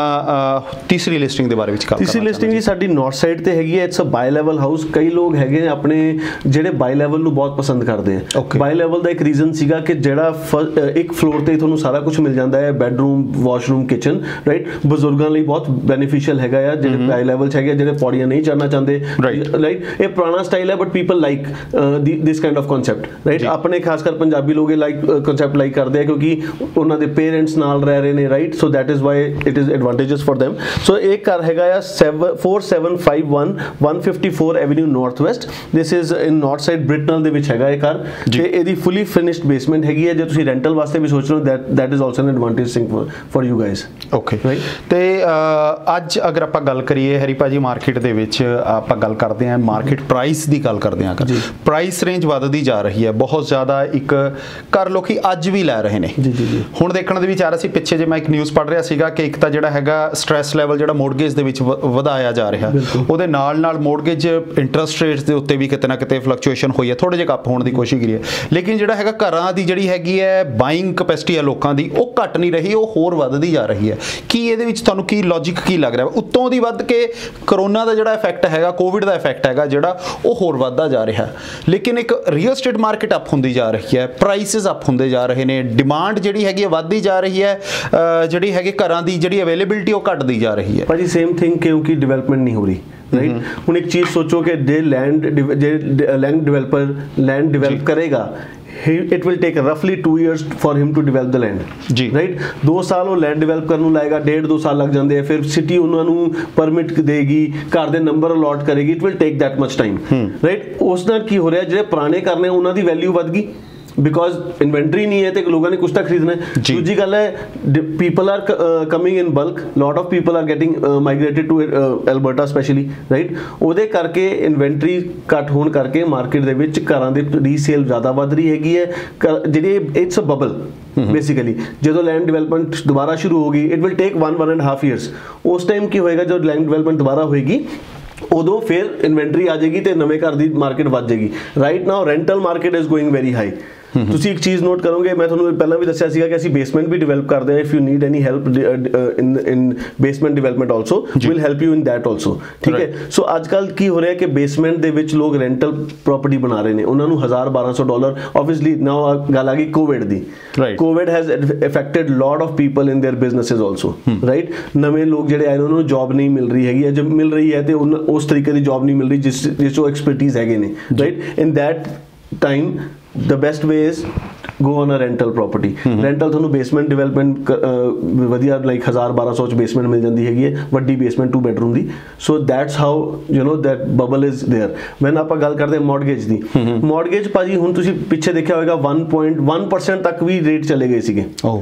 ਤਾਂ ਤੀਸਰੀ ਲਿਸਟਿੰਗ ਦੇ ਬਾਰੇ ਵਿੱਚ ਗੱਲ ਤੀਸਰੀ ਲਿਸਟਿੰਗ ਜੀ ਸਾਡੀ ਨਾਰਥ ਸਾਈਡ ਤੇ ਹੈਗੀ ਹੈ, it's a bi level house. ਕਈ ਲੋਕ ਹੈਗੇ ਨੇ ਆਪਣੇ ਜਿਹੜੇ ਬਾਈ ਲੈਵਲ ਨੂੰ ਬਹੁਤ ਪਸੰਦ ਕਰਦੇ ਆ। ਬਾਈ ਲੈਵਲ ਦਾ ਇੱਕ ਰੀਜ਼ਨ ਸੀਗਾ ਕਿ ਜਿਹੜਾ ਇੱਕ ਫਲੋਰ ਤੇ ਤੁਹਾਨੂੰ ਸਾਰਾ ਕੁਝ ਮਿਲ ਜਾਂਦਾ ਹੈ, ਬੈਡਰੂਮ, ਵਾਸ਼ਰੂਮ, ਕਿਚਨ ਰਾਈਟ, ਬਜ਼ੁਰਗਾਂ ਲਈ ਬਹੁਤ ਬੈਨੀਫੀਸ਼ੀਅਲ ਹੈਗਾ ਆ ਜਿਹੜੇ ਬਾਈ ਲੈਵਲ ਚ ਹੈਗੇ, ਜਿਹੜੇ ਪੌੜੀਆਂ ਨਹੀਂ ਚੜ੍ਹਨਾ ਚਾਹੁੰਦੇ ਰਾਈਟ। ਇਹ ਪੁਰਾਣਾ ਸਟਾਈਲ ਹੈ but people like this kind of concept right. ਆਪਣੇ ਖਾਸ ਕਰ ਪੰਜਾਬੀ ਲੋਕ ਇਹ ਲਾਈਕ ਕਨਸੈਪਟ ਲਾਈਕ ਕਰਦੇ ਆ ਕਿਉਂਕਿ ਉਹਨਾਂ ਦੇ ਪੇਰੈਂਟਸ ਨਾਲ ਰਹਿ ਰਹੇ ਨੇ right, so that is why it is advantages for them। ਸੋ ਇਹ ਘਰ ਹੈਗਾ ਆ four seven five one one fifty-four avenue north west, this is in north side Brintnell ਦੇ ਵਿੱਚ ਹੈਗਾ ਇਹ ਘਰ, ਤੇ ਇਹਦੀ ਫੁੱਲੀ ਫਿਨਿਸ਼ਡ ਬੇਸਮੈਂਟ ਹੈਗੀ ਹੈ। ਜੇ ਤੁਸੀਂ ਰੈਂਟਲ ਵਾਸਤੇ ਵੀ ਸੋਚ ਰਹੇ ਹੋ that that is also an advantage thing for for you guys. Okay ਤੇ ਅੱਜ ਅਗਰ ਆਪਾਂ ਗੱਲ ਕਰੀਏ ਹੈਰੀ ਭਾਜੀ ਮਾਰਕੀਟ ਦੇ ਵਿੱਚ, ਆਪਾਂ ਗੱਲ ਕਰਦੇ ਹਾਂ ਮਾਰਕੀਟ ਪ੍ਰਾਈਸ ਦੀ ਗੱਲ ਕਰਦੇ ਹਾਂ, ਪ੍ਰਾਈਸ ਰੇਂਜ ਵੱਧਦੀ ਜਾ ਰਹੀ ਹੈ ਬਹੁਤ ਜ਼ਿਆਦਾ। ਇੱਕ ਘਰ ਲੋਕੀ ਅੱਜ ਵੀ ਲੈ ਰਹੇ ਨੇ। ਹੁਣ ਦੇਖਣ ਦੇ ਵਿੱਚ ਆ ਰਿਹਾ ਸੀ ਪਿੱਛੇ ਜੇ ਮੈਂ ਇੱਕ ਨਿਊਜ਼ ਪੜ੍ਹ ਰਿਹਾ ਸੀਗਾ ਕਿ ਇੱਕ ਤਾਂ ਜਿਹੜਾ ਹੈਗਾ ਸਟ੍ਰੈਸ ਲੈਵਲ ਜਿਹੜਾ ਮੋਰਗੇਜ ਦੇ ਵਿੱਚ ਵਧਾਇਆ ਜਾ ਰਿਹਾ, ਉਹਦੇ ਨਾਲ ਨਾਲ ਮੋਰਗੇਜ ਇੰਟਰਸਟ ਰੇਟਸ ਦੇ ਉੱਤੇ ਵੀ ਕਿਤੇ ਨਾ ਕਿਤੇ ਫਲਕਚੁਏਸ਼ਨ ਹੋਈ ਹੈ, ਥੋੜੇ ਜਿਹੇ ਕੱਪ ਹੋਣ ਦੀ ਕੋਸ਼ਿਸ਼ ਕਰੀ ਹੈ। ਲੇਕਿਨ ਜਿਹੜਾ ਹੈਗਾ ਘਰਾਂ ਦੀ ਜਿਹੜੀ ਹੈਗੀ ਹੈ ਬਾਇੰਗ ਕਪੈਸਿਟੀ ਹੈ ਲੋਕਾਂ ਦੀ, ਉਹ ਘਟ ਨਹੀਂ ਰਹੀ, ਉਹ ਹੋਰ ਵੱਧਦੀ ਜਾ ਰਹੀ ਹੈ। ਕੀ ਇਹਦੇ ਵਿੱਚ ਤੁਹਾਨੂੰ ਕੀ ਲੌਜਿਕ ਕੀ ਲੱਗ ਰਿਹਾ? ਉੱਤੋਂ ਦੀ ਵੱਧ ਕੇ ਕਰੋਨਾ ਦਾ ਜਿਹੜਾ ਇਫੈਕਟ ਹੈਗਾ, ਕੋਵਿਡ ਦਾ ਇਫੈਕਟ ਹੈਗਾ ਜਿਹੜਾ, ਉਹ ਹੋਰ ਵੱਧਦਾ ਜਾ ਰਿਹਾ, ਲੇਕਿਨ ਇੱਕ ਰੀਅਲ ਸਟੇਟ ਮਾਰਕੀਟ ਅਪ ਹੁੰਦੀ ਜਾ ਰਹੀ ਹੈ, ਪ੍ਰਾਈਸਿਸ ਅਪ ਹੁੰਦੇ ਜਾ ਰਹੇ ਨੇ, ਡਿਮਾਂਡ ਜਿਹੜੀ ਹੈਗੀ ਹੈ ਵੱਧਦੀ ਜਾ ਰਹੀ ਹੈ, ਜਿਹੜੀ ਹੈਗੀ ਘਰਾਂ ਦੀ ਜਿਹੜੀ ਅਵੇਲੇਬਿਲਿਟੀ ਉਹ ਘਟਦੀ ਜਾ ਰਹੀ ਹੈ। ਭਾਜੀ ਸੇਮ ਥਿੰਗ ਕਿਉਂਕਿ ਡਿਵੈਲਪਮੈਂਟ ਨਹੀਂ ਹੋ ਰਹੀ ਰਾਈਟ। ਹੁਣ ਇੱਕ ਚੀਜ਼ ਸੋਚੋ ਕਿ ਜੇ ਲੈਂਡ ਜੇ ਲੈਂਡ ਡਿਵੈਲਪਰ ਲੈਂਡ ਡਿਵੈਲਪ ਕਰੇਗਾ, it will take roughly two years for him to develop the land ਜੀ ਰਾਈਟ। ਦੋ ਸਾਲ ਉਹ ਲੈਂਡ ਡਿਵੈਲਪ ਕਰਨ ਨੂੰ ਲਾਏਗਾ, ਡੇਢ ਦੋ ਸਾਲ ਲੱਗ ਜਾਂਦੇ ਆ, ਫਿਰ ਸਿਟੀ ਉਹਨਾਂ ਨੂੰ ਪਰਮਿਟ ਦੇਗੀ, ਘਰ ਦੇ ਨੰਬਰ ਅਲਾਟ ਕਰੇਗੀ, it will take that much time right. ਉਸ ਨਾਲ ਕੀ ਹੋ ਰਿਹਾ, ਜਿਹੜੇ ਪੁਰਾਣੇ ਘਰ ਨੇ ਉਹਨਾਂ ਦੀ ਵੈਲਿਊ ਵੱਧ ਗਈ ਬਿਕॉज ਇਨਵੈਂਟਰੀ ਨਹੀਂ ਹੈ ਤੇ ਲੋਕਾਂ ਨੇ ਕੁਛ ਤਾਂ ਖਰੀਦਣਾ ਹੈ। ਦੂਜੀ ਗੱਲ ਹੈ people are coming in bulk, lot of people are getting migrated to Alberta specially right. ਉਹਦੇ ਕਰਕੇ ਇਨਵੈਂਟਰੀ ਘੱਟ ਹੋਣ ਕਰਕੇ ਮਾਰਕੀਟ ਦੇ ਵਿੱਚ ਘਰਾਂ ਦੀ ਰੀਸੇਲ ਜ਼ਿਆਦਾ ਵੱਧ ਰਹੀ ਹੈਗੀ ਹੈ, ਜਿਹੜੀ ਇਟਸ ਅ ਬਬਲ ਬੇਸਿਕਲੀ। ਜਦੋਂ ਲੈਂਡ ਡਿਵੈਲਪਮੈਂਟ ਦੁਬਾਰਾ ਸ਼ੁਰੂ ਹੋਗੀ, it will take one one and half years. ਉਸ ਟਾਈਮ ਕੀ ਹੋਏਗਾ, ਜਦੋਂ ਲੈਂਡ ਡਿਵੈਲਪਮੈਂਟ ਦੁਬਾਰਾ ਹੋਏਗੀ ਉਦੋਂ ਫਿਰ ਇਨਵੈਂਟਰੀ ਆ ਜਾਏਗੀ ਤੇ ਨਵੇਂ ਘਰ ਦੀ ਮਾਰਕੀਟ ਵੱਧ ਜਾਏਗੀ। Right now rental market is going very high. ਤੁਸੀਂ ਇੱਕ ਚੀਜ਼ ਨੋਟ ਕਰੋਗੇ, ਮੈਂ ਤੁਹਾਨੂੰ ਪਹਿਲਾਂ ਵੀ ਦੱਸਿਆ ਸੀਗਾ ਕਿ ਅਸੀਂ ਬੇਸਮੈਂਟ ਵੀ ਡਿਵੈਲਪ ਕਰਦੇ ਹਾਂ। If you need any help in in basement development also will help you in that also, ਠੀਕ ਹੈ। ਸੋ ਅੱਜ ਕੱਲ੍ਹ ਕੀ ਹੋ ਰਿਹਾ ਕਿ ਬੇਸਮੈਂਟ ਦੇ ਵਿੱਚ ਲੋਕ ਰੈਂਟਲ ਪ੍ਰੋਪਰਟੀ ਬਣਾ ਰਹੇ ਨੇ, ਉਹਨਾਂ ਨੂੰ ਹਜ਼ਾਰ ਬਾਰਾਂ ਸੌ ਡਾਲਰ ਓਬਵੀਅਸਲੀ ਨਾਓ ਗੱਲ ਆ ਗਈ ਕੋਵਿਡ ਦੀ। Covid has affected lot of people in their businesses also right. ਨਵੇਂ ਲੋਕ ਜਿਹੜੇ ਆਏ ਨੇ ਉਹਨਾਂ ਨੂੰ ਜੌਬ ਨਹੀਂ ਮਿਲ ਰਹੀ ਹੈਗੀ, ਜੇ ਮਿਲ ਰਹੀ ਹੈ ਤੇ ਉਸ ਤਰੀਕੇ ਦੀ ਜੌਬ ਨਹੀਂ ਮਿਲ ਰਹੀ ਜਿਸ ਜਿਸ ਤੋਂ ਐਕਸਪਰਟੀਜ਼ ਹੈਗੇ ਨੇ right. In that time the best way is go on a rental property। rental ਤੁਹਾਨੂੰ ਬੇਸਮੈਂਟ ਡਿਵੈਲਪਮੈਂਟ ਵਧੀਆ ਲਾਈਕ ਹਜ਼ਾਰ ਬਾਰਾਂ ਸੌ ਚ ਬੇਸਮੈਂਟ ਮਿਲ ਜਾਂਦੀ ਹੈਗੀ ਹੈ, ਵੱਡੀ ਬੇਸਮੈਂਟ ਟੂ ਬੈਡਰੂਮ ਦੀ। So that's how you know that bubble is there. When ਆਪਾਂ ਗੱਲ ਕਰਦੇ ਹਾਂ ਮੌਰਗੇਜ ਦੀ, ਮੌਰਗੇਜ ਭਾਜੀ ਹੁਣ ਤੁਸੀਂ ਪਿੱਛੇ ਦੇਖਿਆ ਹੋਵੇਗਾ one point one percent ਤੱਕ ਵੀ ਰੇਟ ਚਲੇ ਗਏ ਸੀਗੇ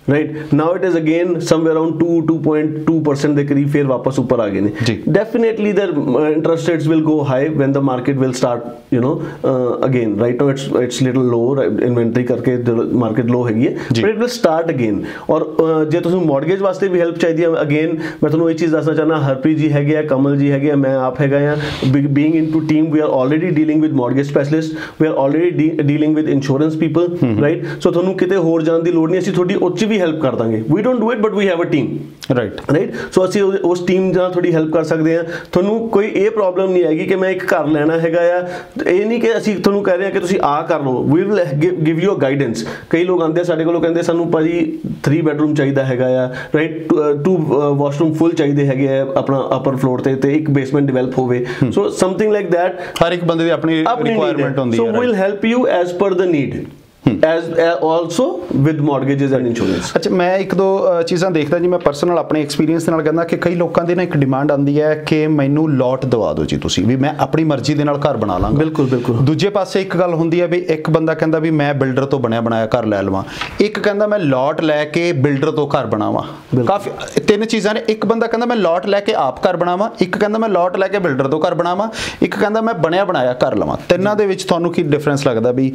right now it is again somewhere around two two point two percent ਦੇ ਕਰੀਬ ਫਿਰ ਵਾਪਸ ਉੱਪਰ ਆ ਗਏ ਨੇ definitely the interest rates will go high when the market will start you know again right now it's it's little low inventory ਕਰਕੇ market low ਹੈਗੀ ਹੈ but it will start again or ਜੇ ਤੁਸੀਂ ਮੌਰਗੇਜ ਵਾਸਤੇ ਵੀ help ਚਾਹੀਦੀ ਹੈ again ਮੈਂ ਤੁਹਾਨੂੰ ਇਹ ਚੀਜ਼ ਦੱਸਣਾ ਚਾਹੁੰਦਾ ਹਰਪ੍ਰੀਤ ਜੀ ਹੈਗੇ ਆ ਕਮਲ ਜੀ ਹੈਗੇ ਆ ਮੈਂ ਆਪ ਹੈਗਾ ਆ being into team we are already dealing with mortgage specialists we are already de- dealing with insurance people mm-hmm. right so ਤੁਹਾਨੂੰ ਕਿਤੇ ਹੋਰ ਜਾਣ ਦੀ ਲੋੜ ਨਹੀਂ ਅਸੀਂ ਤੁਹਾਡੀ ਉੱਚ ਵੀ ਹੈਲਪ ਕਰ ਦਾਂਗੇ we don't do it but we have a team right right so ਅਸੀਂ ਉਸ ਟੀਮ ਨਾਲ ਤੁਹਾਡੀ ਹੈਲਪ ਕਰ ਸਕਦੇ ਹਾਂ ਤੁਹਾਨੂੰ ਕੋਈ ਇਹ ਪ੍ਰੋਬਲਮ ਨਹੀਂ ਆਏਗੀ ਕਿ ਮੈਂ ਇੱਕ ਘਰ ਲੈਣਾ ਹੈਗਾ ਆ ਇਹ ਨਹੀਂ ਕਿ ਅਸੀਂ ਤੁਹਾਨੂੰ ਕਹਿ ਰਹੇ ਹਾਂ ਕਿ ਤੁਸੀਂ ਆ ਕਰ ਲਓ we will give you a guidance ਕਈ ਲੋਕ ਆਉਂਦੇ ਸਾਡੇ ਕੋਲੋਂ ਕਹਿੰਦੇ ਸਾਨੂੰ ਭਾਜੀ three bedroom ਚਾਹੀਦਾ ਹੈਗਾ ਆ right two washroom full ਚਾਹੀਦੇ ਹੈਗੇ ਆ ਆਪਣਾ upper floor ਤੇ ਤੇ ਇੱਕ basement develop ਹੋਵੇ so something like that ਹਰ ਇੱਕ ਬੰਦੇ ਦੀ ਆਪਣੀ ਰਿਕੁਆਇਰਮੈਂਟ ਹੁੰਦੀ ਹੈ so we'll help you as per the need as also with mortgages and insurance ਅੱਛਾ ਮੈਂ ਇੱਕ ਦੋ ਚੀਜ਼ਾਂ ਦੇਖਦਾ ਜੀ ਮੈਂ ਪਰਸਨਲ ਆਪਣੇ ਐਕਸਪੀਰੀਅੰਸ ਦੇ ਨਾਲ ਕਹਿੰਦਾ ਕਿ ਕਈ ਲੋਕਾਂ ਦੀ ਨਾ ਇੱਕ ਡਿਮਾਂਡ ਆਉਂਦੀ ਹੈ ਕਿ ਮੈਨੂੰ ਲੋਟ ਦਵਾ ਦਿਓ ਜੀ ਤੁਸੀਂ ਵੀ ਮੈਂ ਆਪਣੀ ਮਰਜ਼ੀ ਦੇ ਨਾਲ ਘਰ ਬਣਾ ਲਾਂਗਾ ਬਿਲਕੁਲ ਬਿਲਕੁਲ ਦੂਜੇ ਪਾਸੇ ਇੱਕ ਗੱਲ ਹੁੰਦੀ ਹੈ ਵੀ ਇੱਕ ਬੰਦਾ ਕਹਿੰਦਾ ਵੀ ਮੈਂ ਬਿਲਡਰ ਤੋਂ ਬਣਿਆ ਬਣਾਇਆ ਘਰ ਲੈ ਲਵਾਂ ਇੱਕ ਕਹਿੰਦਾ ਮੈਂ ਲੋਟ ਲੈ ਕੇ ਬਿਲਡਰ ਤੋਂ ਘਰ ਬਣਾਵਾਂ ਕਾਫੀ ਤਿੰਨ ਚੀਜ਼ਾਂ ਨੇ ਇੱਕ ਬੰਦਾ ਕਹਿੰਦਾ ਮੈਂ ਲੋਟ ਲੈ ਕੇ ਆਪ ਘਰ ਬਣਾਵਾਂ ਇੱਕ ਕਹਿੰਦਾ ਮੈਂ ਲੋਟ ਲੈ ਕੇ ਬਿਲਡਰ ਤੋਂ ਘਰ ਬਣਾਵਾਂ ਇੱਕ ਕਹਿੰਦਾ ਮੈਂ ਬਣਿਆ ਬਣਾਇਆ ਘਰ ਲਵਾਂ ਤਿੰਨਾਂ ਦੇ ਵਿੱਚ ਤੁਹਾਨੂੰ ਕੀ ਡਿਫਰੈਂਸ ਲੱਗਦਾ ਵੀ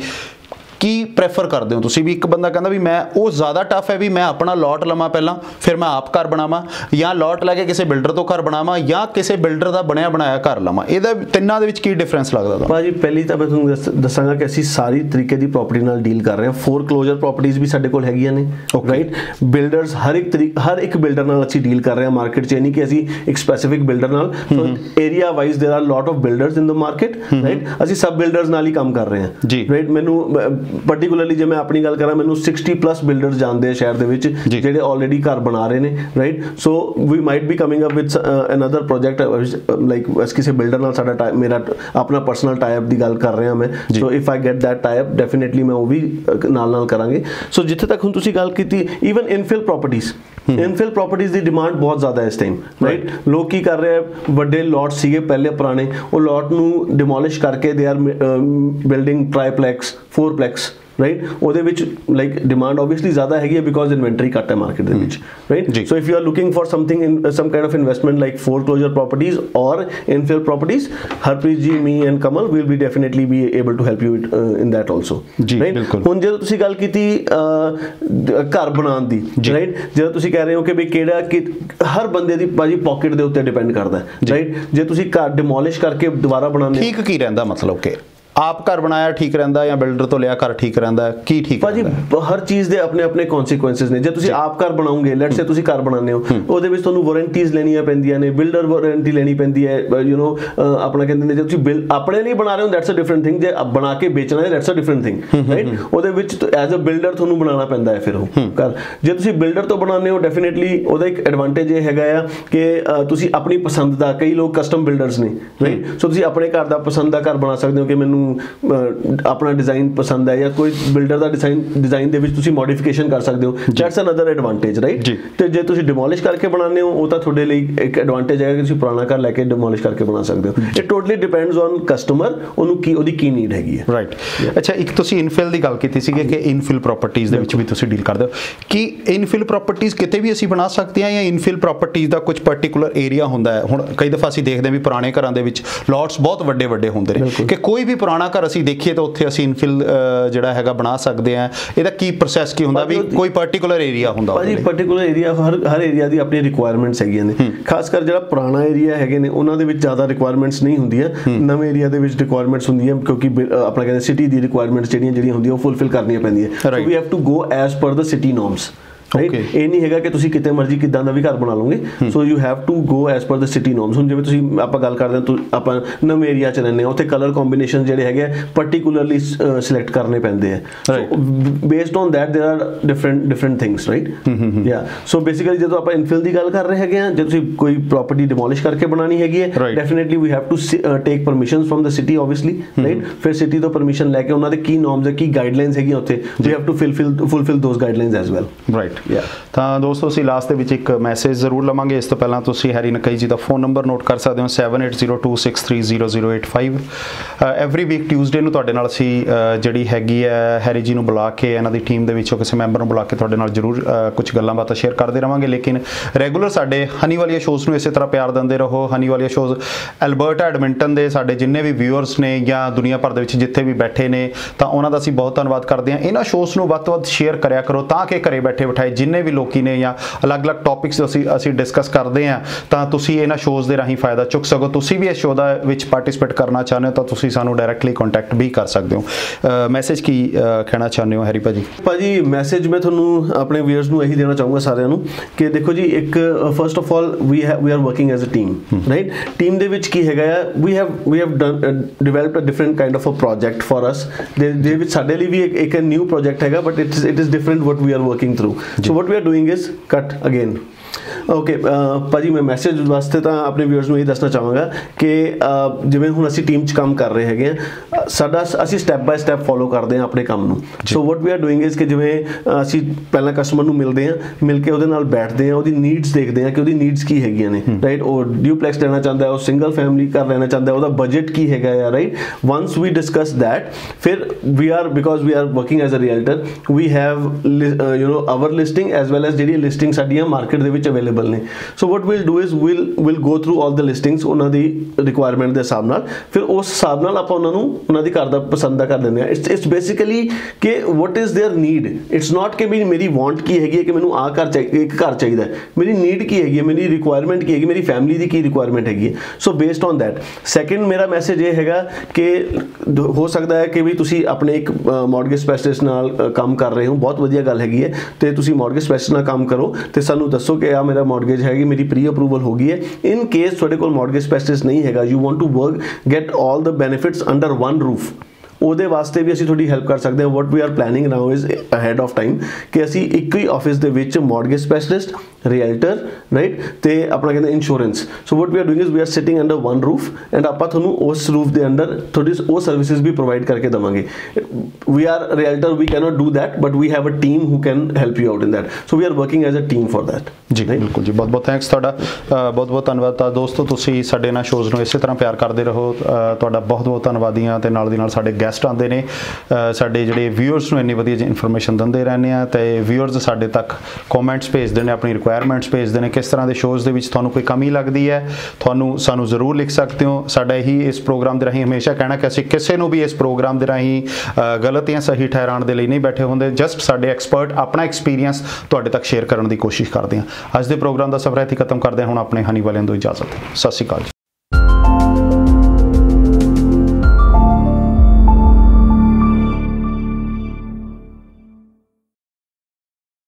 ਕੀ ਪ੍ਰੈਫਰ ਕਰਦੇ ਹੋ ਤੁਸੀਂ ਵੀ ਇੱਕ ਬੰਦਾ ਕਹਿੰਦਾ ਵੀ ਮੈਂ ਉਹ ਜ਼ਿਆਦਾ ਟਫ ਹੈ ਵੀ ਮੈਂ ਆਪਣਾ ਲੋਟ ਲਵਾਂ ਪਹਿਲਾਂ ਫਿਰ ਮੈਂ ਆਪ ਘਰ ਬਣਾਵਾਂ ਜਾਂ ਲੋਟ ਲੈ ਕੇ ਕਿਸੇ ਬਿਲਡਰ ਤੋਂ ਘਰ ਬਣਾਵਾਂ ਜਾਂ ਕਿਸੇ ਬਿਲਡਰ ਦਾ ਬਣਿਆ ਬਣਾਇਆ ਘਰ ਲਵਾਂ ਇਹਦਾ ਤਿੰਨਾਂ ਦੇ ਵਿੱਚ ਕੀ ਡਿਫਰੈਂਸ ਲੱਗਦਾ ਤੁਹਾਨੂੰ ਭਾਜੀ ਪਹਿਲੀ ਤਾਂ ਮੈਂ ਤੁਹਾਨੂੰ ਦੱਸਾਂਗਾ ਕਿ ਅਸੀਂ ਸਾਰੀ ਤਰੀਕੇ ਦੀ ਪ੍ਰਾਪਰਟੀ ਨਾਲ ਡੀਲ ਕਰ ਰਹੇ ਹਾਂ ਫੋਰ ਕਲੋਜ਼ਰ ਪ੍ਰਾਪਰਟੀਜ਼ ਵੀ ਸਾਡੇ ਕੋਲ ਹੈਗੀਆਂ ਨੇ ਰਾਈਟ ਬਿਲਡਰਸ ਹਰ ਇੱਕ ਤਰੀਕ ਹਰ ਇੱਕ ਬਿਲਡਰ ਨਾਲ ਅਸੀਂ ਡੀਲ ਕਰ ਰਹੇ ਹਾਂ ਮਾਰਕੀਟ 'ਚ ਨਹੀਂ ਕਿ ਅਸੀਂ ਇੱਕ ਸਪੈਸੀਫਿਕ ਬਿਲਡਰ ਨਾਲ so area wise there are lot of builders in the market right ਅਸੀਂ ਸਬ ਬਿਲਡਰਸ ਨਾਲ ਹੀ ਕੰਮ ਕਰ ਰਹੇ ਹਾਂ ਰਾਈਟ ਮੈਨੂੰ particularly ਜੇ ਮੈਂ ਆਪਣੀ ਗੱਲ ਕਰਾਂ ਮੈਨੂੰ sixty plus ਬਿਲਡਰਸ ਜਾਣਦੇ ਆ ਸ਼ਹਿਰ ਦੇ ਵਿੱਚ ਜਿਹੜੇ ਆਲਰੇਡੀ ਘਰ ਬਣਾ ਰਹੇ ਨੇ right so we might be coming up with another project like ਕਿਸੇ ਬਿਲਡਰ ਨਾਲ ਸਾਡਾ ਮੇਰਾ ਆਪਣਾ ਪਰਸਨਲ ਟਾਈ ਅਪ ਦੀ ਗੱਲ ਕਰ ਰਿਹਾ ਮੈਂ so if I get that tie up definitely ਮੈਂ ਉਹ ਵੀ ਨਾਲ ਨਾਲ ਕਰਾਂਗੇ ਸੋ ਜਿੱਥੇ ਤੱਕ ਹੁਣ ਤੁਸੀਂ ਗੱਲ ਕੀਤੀ even infill properties infill properties ਦੀ ਡਿਮਾਂਡ ਬਹੁਤ ਜ਼ਿਆਦਾ ਹੈ ਇਸ ਟਾਈਮ ਰਾਈਟ ਲੋਕ ਕੀ ਕਰ ਰਹੇ ਆ ਵੱਡੇ ਲੋਟ ਸੀਗੇ ਪਹਿਲੇ ਪੁਰਾਣੇ ਉਹ ਲੋਟ ਨੂੰ ਡਿਮੋਲਿਸ਼ ਕਰਕੇ they are building triplex fourplex right ਉਹਦੇ ਵਿੱਚ ਲਾਈਕ ਡਿਮਾਂਡ ਆਬਵੀਅਸਲੀ ਜ਼ਿਆਦਾ ਹੈਗੀ ਹੈ ਬਿਕੋਜ਼ ਇਨਵੈਂਟਰੀ ਘੱਟ ਹੈ ਮਾਰਕੀਟ ਦੇ ਵਿੱਚ right so if you are looking for something in some kind of investment like foreclosure properties or infill properties Harpreet ji me and Kamal will be definitely be able to help you in that also right ਹੁਣ ਜਦੋਂ ਤੁਸੀਂ ਗੱਲ ਕੀਤੀ ਘਰ ਬਣਾਉਣ ਦੀ right ਜਦੋਂ ਤੁਸੀਂ ਕਹਿ ਰਹੇ ਹੋ ਕਿ ਵੀ ਕਿਹੜਾ ਕਿ ਹਰ ਬੰਦੇ ਦੀ ਭਾਜੀ ਪਾਕਟ ਦੇ ਉੱਤੇ ਡਿਪੈਂਡ ਕਰਦਾ ਹੈ ਰਾਈਟ ਜੇ ਤੁਸੀਂ ਘਰ ਡਿਮੋਲਿਸ਼ ਕਰਕੇ ਦੁਬਾਰਾ ਬਣਾਉਂਦੇ ਠੀਕ ਕੀ ਰਹਿੰਦਾ ਮਤਲਬ ਕਿ ਆਪ ਘਰ ਬਣਾਇਆ ਠੀਕ ਰਹਿੰਦਾ ਜਾਂ ਬਿਲਡਰ ਤੋਂ ਲਿਆ ਘਰ ਠੀਕ ਰਹਿੰਦਾ ਕੀ ਠੀਕ ਭਾਜੀ ਹਰ ਚੀਜ਼ ਦੇ ਆਪਣੇ ਆਪਣੇ ਕਨਸੀਕੁਐਂਸਸ ਨੇ ਜੇ ਤੁਸੀਂ ਆਪ ਘਰ ਬਣਾਉਂਗੇ ਲੈਟਸ ਸੇ ਤੁਸੀਂ ਘਰ ਬਣਾਉਂਦੇ ਹੋ ਉਹਦੇ ਵਿੱਚ ਤੁਹਾਨੂੰ ਵਾਰੰਟੀਜ਼ ਲੈਣੀਆਂ ਪੈਂਦੀਆਂ ਨੇ ਬਿਲਡਰ ਵਾਰੰਟੀ ਲੈਣੀ ਪੈਂਦੀ ਹੈ ਯੂ ਨੋ ਆਪਣਾ ਕਹਿੰਦੇ ਨੇ ਜੇ ਤੁਸੀਂ ਆਪਣੇ ਲਈ ਬਣਾ ਰਹੇ ਹੋ ਦੈਟਸ ਅ ਡਿਫਰੈਂਟ ਥਿੰਗ ਜੇ ਬਣਾ ਕੇ ਵੇਚਣਾ ਹੈ that's a different thing right ਉਹਦੇ ਵਿੱਚ ਐਜ਼ ਅ ਬਿਲਡਰ ਤੁਹਾਨੂੰ ਬਣਾਉਣਾ ਪੈਂਦਾ ਹੈ ਫਿਰ ਉਹ ਘਰ ਜੇ ਤੁਸੀਂ ਬਿਲਡਰ ਤੋਂ ਬਣਾਉਂਦੇ ਹੋ ਡੈਫੀਨਿਟਲੀ ਉਹਦਾ ਇੱਕ ਐਡਵਾਂਟੇਜ ਇਹ ਹੈਗਾ ਆ ਕਿ ਤੁਸੀਂ ਆਪਣੀ ਪਸੰਦ ਦਾ ਕਈ ਲੋਕ ਕਸਟਮ ਬਿਲਡਰਸ ਨੇ ਰਾਈਟ ਸੋ ਤੁਸੀਂ ਆਪਣੇ ਘਰ ਦਾ ਪਸੰਦ ਦਾ ਘਰ ਬਣਾ ਸਕਦੇ ਹੋ ਕਿ ਮੈਨੂੰ ਆਪਣਾ ਡਿਜ਼ਾਈਨ ਪਸੰਦ ਹੈ ਜਾਂ ਕੋਈ ਬਿਲਡਰ ਦਾ ਡਿਜ਼ਾਈਨ ਡਿਜ਼ਾਈਨ ਦੇ ਵਿੱਚ ਤੁਸੀਂ ਮੋਡੀਫਿਕੇਸ਼ਨ ਕਰ ਸਕਦੇ ਹੋ ਦੈਟਸ ਅਨਦਰ ਐਡਵਾਂਟੇਜ ਰਾਈਟ ਤੇ ਜੇ ਤੁਸੀਂ ਡਿਮੋਲਿਸ਼ ਕਰਕੇ ਬਣਾਉਂਦੇ ਹੋ ਉਹ ਤਾਂ ਤੁਹਾਡੇ ਲਈ ਇੱਕ ਐਡਵਾਂਟੇਜ ਹੈ ਕਿ ਤੁਸੀਂ ਪੁਰਾਣਾ ਘਰ ਲੈ ਕੇ ਡਿਮੋਲਿਸ਼ ਕਰਕੇ ਬਣਾ ਸਕਦੇ ਹੋ it totally depends on customer ਉਹਨੂੰ ਕੀ ਉਹਦੀ ਕੀ ਨੀਡ ਹੈਗੀ ਹੈ ਰਾਈਟ ਅੱਛਾ ਇੱਕ ਤੁਸੀਂ ਇਨਫਿਲ ਦੀ ਗੱਲ ਕੀਤੀ ਸੀਗੀ ਕਿ ਇਨਫਿਲ ਪ੍ਰਾਪਰਟੀਜ਼ ਦੇ ਵਿੱਚ ਵੀ ਤੁਸੀਂ ਡੀਲ ਕਰਦੇ ਹੋ ਕਿ ਇਨਫਿਲ ਪ੍ਰਾਪਰਟੀਜ਼ ਕਿਤੇ ਵੀ ਅਸੀਂ ਬਣਾ ਸਕਦੇ ਹਾਂ ਜਾਂ ਇਨਫਿਲ ਪ੍ਰਾਪਰਟੀਜ਼ ਦਾ ਕੁਝ ਪਾਰਟਿਕੂਲਰ ਏਰੀਆ ਹੁੰਦਾ ਹੈ ਹੁਣ ਕਈ ਦਫਾ ਅਸੀਂ ਦੇਖਦੇ ਹਾਂ ਵੀ ਪੁਰਾਣੇ ਘਰਾਂ ਦੇ ਵਿੱਚ ਲੋਟਸ ਬਹੁਤ ਵੱਡੇ ਵੱਡੇ ਹੁੰਦੇ ਨੇ ਕਿ ਕੋਈ ਵੀ ਪੁਰਾਣਾ ਘਰ ਅਸੀਂ ਦੇਖੀਏ ਤਾਂ ਉੱਥੇ ਅਸੀਂ ਇਨਫਿਲ ਜਿਹੜਾ ਹੈਗਾ ਬਣਾ ਸਕਦੇ ਹਾਂ ਇਹਦਾ ਕੀ ਪ੍ਰੋਸੈਸ ਕੀ ਹੁੰਦਾ ਵੀ ਕੋਈ ਪਾਰਟਿਕੂਲਰ ਏਰੀਆ ਹੁੰਦਾ ਭਾਜੀ ਪਾਰਟਿਕੂਲਰ ਏਰੀਆ ਹਰ ਹਰ ਏਰੀਆ ਦੀ ਆਪਣੀ ਰਿਕੁਆਇਰਮੈਂਟਸ ਹੈਗੀਆਂ ਨੇ ਖਾਸ ਕਰ ਜਿਹੜਾ ਪੁਰਾਣਾ ਏਰੀਆ ਹੈਗੇ ਨੇ ਉਹਨਾਂ ਦੇ ਵਿੱਚ ਜ਼ਿਆਦਾ ਰਿਕੁਆਇਰਮੈਂਟਸ ਨਹੀਂ ਹੁੰਦੀਆਂ ਨਵੇਂ ਏਰੀਆ ਦੇ ਵਿੱਚ ਰਿਕੁਆਇਰਮੈਂਟਸ ਹੁੰਦੀਆਂ ਕਿਉਂਕਿ ਆਪਣਾ ਕਹਿੰਦੇ ਸਿਟੀ ਦੀ ਰਿਕੁਆਇਰਮੈਂਟਸ ਜਿਹੜੀਆਂ ਜਿਹੜੀਆਂ ਹੁੰਦੀਆਂ ਉਹ ਫੁੱਲਫਿਲ ਕਰਨੀਆਂ ਪੈਂਦੀਆਂ so we have to go as per the city norms right ਇਹ ਨਹੀਂ ਹੈਗਾ ਕਿ ਤੁਸੀਂ ਕਿਤੇ ਮਰਜ਼ੀ ਕਿੱਦਾਂ ਦਾ ਵੀ ਘਰ ਬਣਾ ਲਓਗੇ so you have to go as per the city norms ਹੁਣ ਜਿਵੇਂ ਤੁਸੀਂ ਆਪਾਂ ਗੱਲ ਕਰਦੇ ਹਾਂ ਆਪਾਂ ਨਵੇਂ ਏਰੀਆ 'ਚ ਰਹਿੰਦੇ ਹਾਂ ਉੱਥੇ ਕਲਰ ਕੰਬੀਨੇਸ਼ਨ ਜਿਹੜੇ ਹੈਗੇ ਪਰਟੀਕੂਲਰਲੀ ਸਿਲੈਕਟ ਕਰਨੇ ਪੈਂਦੇ ਆ so based on that there are different different things right yeah so basically ਜਦੋਂ ਆਪਾਂ ਇਨਫਿਲ ਦੀ ਗੱਲ ਕਰ ਰਹੇ ਹੈਗੇ ਆ ਜੇ ਤੁਸੀਂ ਕੋਈ ਪ੍ਰਾਪਰਟੀ ਡਿਮੋਲਿਸ਼ ਕਰਕੇ ਬਣਾਉਣੀ ਹੈਗੀ ਹੈ definitely we have to take permissions from the city obviously right ਫਿਰ ਸਿਟੀ ਤੋਂ ਪਰਮਿਸ਼ਨ ਲੈ ਕੇ ਉਹਨਾਂ ਦੇ ਕੀ ਨੋਰਮਸ ਹੈ ਕੀ ਗਾਈਡਲਾਈਨਸ ਹੈਗੀਆਂ ਉੱਥੇ we have to fulfil fulfil those guidelines as well right ਤਾਂ ਦੋਸਤੋ ਅਸੀਂ ਲਾਸਟ ਦੇ ਵਿੱਚ ਇੱਕ ਮੈਸੇਜ ਜ਼ਰੂਰ ਲਵਾਂਗੇ। ਇਸ ਤੋਂ ਪਹਿਲਾਂ ਤੁਸੀਂ ਹੈਰੀ ਨਕਈ ਜੀ ਦਾ ਫੋਨ ਨੰਬਰ ਨੋਟ ਕਰ ਸਕਦੇ ਹੋ seven eight zero two six three zero zero eight five. Every week Tuesday ਨੂੰ ਤੁਹਾਡੇ ਨਾਲ ਅਸੀਂ ਜਿਹੜੀ ਹੈਗੀ ਹੈ ਹੈਰੀ ਜੀ ਨੂੰ ਬੁਲਾ ਕੇ ਇਹਨਾਂ ਦੀ ਟੀਮ ਦੇ ਵਿੱਚੋਂ ਕਿਸੇ ਮੈਂਬਰ ਨੂੰ ਬੁਲਾ ਕੇ ਤੁਹਾਡੇ ਨਾਲ ਜ਼ਰੂਰ ਕੁਝ ਗੱਲਾਂ ਬਾਤਾਂ ਸ਼ੇਅਰ ਕਰਦੇ ਰਹਾਂਗੇ। ਲੇਕਿਨ ਰੈਗੂਲਰ ਸਾਡੇ ਹਨੀ ਵਾਲੀਆ ਸ਼ੋਜ਼ ਨੂੰ ਇਸੇ ਤਰ੍ਹਾਂ ਪਿਆਰ ਦਿੰਦੇ ਰਹੋ। Honey Walia shows Alberta Edmonton ਦੇ ਸਾਡੇ ਜਿੰਨੇ ਵੀ ਵਿਊਅਰਸ ਨੇ ਜਾਂ ਦੁਨੀਆ ਭਰ ਦੇ ਵਿੱਚ ਜਿੱਥੇ ਵੀ ਬੈਠੇ ਨੇ ਤਾਂ ਉਹਨਾਂ ਦਾ ਅਸੀਂ ਬਹੁਤ ਧੰਨਵਾਦ ਕਰਦੇ ਹਾਂ। ਇਹਨਾਂ ਸ਼ੋਜ਼ ਨੂੰ ਵੱਧ ਤੋਂ ਵੱਧ ਸ਼ੇਅਰ ਕਰਿਆ ਕਰੋ ਤਾਂ ਕਿ ਘਰੇ ਬੈਠੇ ਬਿਠਾਏ ਜਿੰਨੇ ਵੀ ਲੋਕੀ ਨੇ ਜਾਂ ਅਲੱਗ-ਅਲੱਗ ਟੌਪਿਕਸ ਅਸੀਂ ਅਸੀਂ ਡਿਸਕਸ ਕਰਦੇ ਹਾਂ ਤਾਂ ਤੁਸੀਂ ਇਹਨਾਂ ਸ਼ੋਜ਼ ਦੇ ਰਾਹੀਂ ਫਾਇਦਾ ਚੁੱਕ ਸਕੋ। ਤੁਸੀਂ ਵੀ ਇਸ ਸ਼ੋਅ ਦਾ ਵਿੱਚ ਪਾਰਟਿਸਿਪੇਟ ਕਰਨਾ ਚਾਹੁੰਦੇ ਹੋ ਤਾਂ ਤੁਸੀਂ ਸਾਨੂੰ ਡਾਇਰੈਕਟਲੀ ਕੰਟੈਕਟ ਵੀ ਕਰ ਸਕਦੇ ਹੋ। ਮੈਸੇਜ ਕੀ ਕਹਿਣਾ ਚਾਹੁੰਦੇ ਹੋ ਹੈਰੀ ਭਾਜੀ? ਭਾਜੀ ਮੈਸੇਜ ਮੈਂ ਤੁਹਾਨੂੰ ਆਪਣੇ ਵਿਊਅਰਸ ਨੂੰ ਇਹੀ ਦੇਣਾ ਚਾਹੂੰਗਾ ਸਾਰਿਆਂ ਨੂੰ ਕਿ ਦੇਖੋ ਜੀ, ਇੱਕ first of all we we are working as a team, right. Team ਦੇ ਵਿੱਚ ਕੀ ਹੈਗਾ ਆ, we have we have done developed a different kind of a project for us. ਦੇ ਵਿੱਚ ਸਾਡੇ ਲਈ ਵੀ ਇੱਕ ਇੱਕ ਨਿਊ ਪ੍ਰੋਜੈਕਟ ਹੈਗਾ, but it is it is different what we are working through. So what we are doing is cut again. Okay ਭਾਜੀ, ਮੈਂ ਮੈਸੇਜ ਵਾਸਤੇ ਤਾਂ ਆਪਣੇ ਵਿਊਅਰਸ ਨੂੰ ਇਹ ਦੱਸਣਾ ਚਾਹਾਂਗਾ ਕਿ ਜਿਵੇਂ ਹੁਣ ਅਸੀਂ ਟੀਮ 'ਚ ਕੰਮ ਕਰ ਰਹੇ ਹੈਗੇ ਆ, ਸਾਡਾ ਅਸੀਂ ਸਟੈਪ ਬਾਏ ਸਟੈਪ ਫੋਲੋ ਕਰਦੇ ਹਾਂ ਆਪਣੇ ਕੰਮ ਨੂੰ। So what we are doing is ਕਿ ਜਿਵੇਂ ਅਸੀਂ ਪਹਿਲਾਂ ਕਸਟਮਰ ਨੂੰ ਮਿਲਦੇ ਹਾਂ, ਮਿਲ ਕੇ ਉਹਦੇ ਨਾਲ ਬੈਠਦੇ ਹਾਂ, ਉਹਦੀ ਨੀਡਸ ਦੇਖਦੇ ਹਾਂ ਕਿ ਉਹਦੀ ਨੀਡਸ ਕੀ ਹੈਗੀਆਂ ਨੇ, ਰਾਈਟ। ਉਹ ਡਿਊਪਲੈਕਸ ਲੈਣਾ ਚਾਹੁੰਦਾ ਹੈ, ਉਹ ਸਿੰਗਲ ਫੈਮਿਲੀ ਘਰ ਲੈਣਾ ਚਾਹੁੰਦਾ ਹੈ, ਉਹਦਾ ਬਜਟ ਕੀ ਹੈਗਾ ਆ, right. Once we discuss that, ਫਿਰ we are because we are working as a realtor, we have you know our listing as well as ਜਿਹੜੀ ਲਿਸਟਿੰਗ ਸਾਡੀਆਂ ਮਾਰਕੀਟ ਦੇ ਵਿੱਚ ਅਵੇਲੇਬਲ ਨੇ। ਸੋ what we'll do is we'll we'll go through all the listings ਉਹਨਾਂ ਦੀ requirement ਦੇ ਹਿਸਾਬ ਨਾਲ, ਫਿਰ ਉਸ ਹਿਸਾਬ ਨਾਲ ਆਪਾਂ ਉਹਨਾਂ ਨੂੰ ਉਹਨਾਂ ਦੀ ਘਰ ਦਾ ਪਸੰਦ ਦਾ ਕਰ ਦਿੰਦੇ ਹਾਂ। ਇਟਸ ਇਟਸ ਬੇਸਿਕਲੀ ਕਿ what is their need, it's not ਕਿ ਵੀ ਮੇਰੀ ਵਾਂਟ ਕੀ ਹੈਗੀ ਹੈ ਕਿ ਮੈਨੂੰ ਆਹ ਘਰ ਚਾਹੀਦਾ, ਇੱਕ ਘਰ ਚਾਹੀਦਾ ਹੈ, ਮੇਰੀ ਨੀਡ ਕੀ ਹੈਗੀ ਹੈ, ਮੇਰੀ ਰਿਕੁਆਇਰਮੈਂਟ ਕੀ ਹੈਗੀ, ਮੇਰੀ ਫੈਮਿਲੀ ਦੀ ਕੀ ਰਿਕੁਆਇਰਮੈਂਟ ਹੈਗੀ ਹੈ। So based on that, second ਮੇਰਾ ਮੈਸੇਜ ਇਹ ਹੈਗਾ ਕਿ ਹੋ ਸਕਦਾ ਹੈ ਕਿ ਵੀ ਤੁਸੀਂ ਆਪਣੇ ਇੱਕ ਮੌਰਗੇਜ ਸਪੈਸ਼ਲਿਸਟ ਨਾਲ ਕੰਮ ਕਰ ਰਹੇ ਹੋ, ਬਹੁਤ ਵਧੀਆ ਗੱਲ ਹੈਗੀ ਹੈ, ਤੇ ਤੁਸੀਂ ਮੌਰਗੇਜ ਸਪੈਸ਼ਲਿਸਟ ਨਾਲ ਕੰਮ ਕਰੋ ਤੇ ਸਾਨੂੰ ਦੱਸੋ ਕਿ ਆ ਮੇਰਾ ਮੌਰਗੇਜ ਹੈਗੀ, ਮੇਰੀ ਪ੍ਰੀ ਅਪਰੂਵਲ ਹੋ ਗਈ ਹੈ। ਇਨ ਕੇਸ ਤੁਹਾਡੇ ਕੋਲ ਮੌਰਗੇਜ ਸਪੈਸ਼ਲਿਸਟ ਨਹੀਂ ਹੈਗਾ, you want to work get all the benefits under one roof, ਉਹਦੇ ਵਾਸਤੇ ਵੀ ਅਸੀਂ ਤੁਹਾਡੀ ਹੈਲਪ ਕਰ ਸਕਦੇ ਹਾਂ। What we are planning now is ahead of time ਕਿ ਅਸੀਂ ਇੱਕ ਹੀ ਆਫਿਸ ਦੇ ਵਿੱਚ ਮੌਰਗੇਜ ਸਪੈਸ਼ਲਿਸਟ, ਰੀਅਲਟਰ, ਰਾਈਟ, ਤੇ ਆਪਣਾ ਕਹਿੰਦੇ insurance. So what we are doing is we are sitting under one roof and ਆਪਾਂ ਤੁਹਾਨੂੰ ਉਸ ਰੂਫ ਦੇ ਅੰਡਰ ਤੁਹਾਡੀ ਉਹ ਸਰਵਿਸਿਜ਼ ਵੀ ਪ੍ਰੋਵਾਈਡ ਕਰਕੇ ਦੇਵਾਂਗੇ। We are realtor, we cannot do that, but we have a team who can help you out in that. So we are working as a team for that. ਜੀ ਬਿਲਕੁਲ ਜੀ, ਬਹੁਤ ਬਹੁਤ thanks ਤੁਹਾਡਾ, ਬਹੁਤ ਬਹੁਤ ਧੰਨਵਾਦ। ਤਾਂ ਦੋਸਤੋ ਤੁਸੀਂ ਸਾਡੇ ਨਾਲ ਸ਼ੋਜ਼ ਨੂੰ ਇਸੇ ਤਰ੍ਹਾਂ ਪਿਆਰ ਕਰਦੇ ਰਹੋ, ਤੁਹਾਡਾ ਬਹੁਤ ਬਹੁਤ ਧੰਨਵਾਦੀ ਹਾਂ। ਤੇ ਨਾਲ ਦੀ ਨਾਲ ਸਾਡੇ ਗੈਸਟ ਆਉਂਦੇ ਨੇ, ਸਾਡੇ ਜਿਹੜੇ ਵਿਊਅਰਸ ਨੂੰ ਇੰਨੀ ਵਧੀਆ ਜਿਹੀ ਇਨਫੋਰਮੇਸ਼ਨ ਦਿੰਦੇ ਰਹਿੰਦੇ ਆ, ਤੇ ਵਿਊਅਰਸ ਸਾਡੇ ਤੱਕ ਕਮੈਂਟਸ ਭੇਜਦੇ ਨੇ, ਆਪਣੀ ਰਿਕੁਆਇਰਮੈਂਟਸ ਭੇਜਦੇ ਨੇ, ਕਿਸ ਤਰ੍ਹਾਂ ਦੇ ਸ਼ੋਜ਼ ਦੇ ਵਿੱਚ ਤੁਹਾਨੂੰ ਕੋਈ ਕਮੀ ਲੱਗਦੀ ਹੈ, ਤੁਹਾਨੂੰ ਸਾਨੂੰ ਜ਼ਰੂਰ ਲਿਖ ਸਕਦੇ ਹੋ। ਸਾਡਾ ਇਹੀ ਇਸ ਪ੍ਰੋਗਰਾਮ ਦੇ ਰਾਹੀਂ ਹਮੇਸ਼ਾ ਕਹਿਣਾ ਕਿ ਅਸੀਂ ਕਿਸੇ ਨੂੰ ਵੀ ਇਸ ਪ੍ਰੋਗਰਾਮ ਦੇ ਰਾਹੀਂ ਗਲਤ ਜਾਂ ਸਹੀ ਠਹਿਰਾਉਣ ਦੇ ਲਈ ਨਹੀਂ ਬੈਠੇ ਹੁੰਦੇ, ਜਸਟ ਸਾਡੇ ਐਕਸਪਰਟ ਆਪਣਾ ਐਕਸਪੀਰੀਅੰਸ ਤੁਹਾਡੇ ਤੱਕ ਸ਼ੇਅਰ ਕਰਨ ਦੀ ਕੋਸ਼ਿਸ਼ ਕਰਦੇ ਹਾਂ। ਅੱਜ ਦੇ ਪ੍ਰੋਗਰਾਮ ਦਾ ਸਫ਼ਰ ਇੱਥੇ ਖਤਮ ਕਰਦੇ ਹਾਂ। ਹੁਣ ਆਪਣੇ ਹਨੀ ਵਾਲਿਆਂ ਤੋਂ ਇਜਾਜ਼ਤ, ਸਤਿ ਸ਼੍ਰੀ ਅਕਾਲ।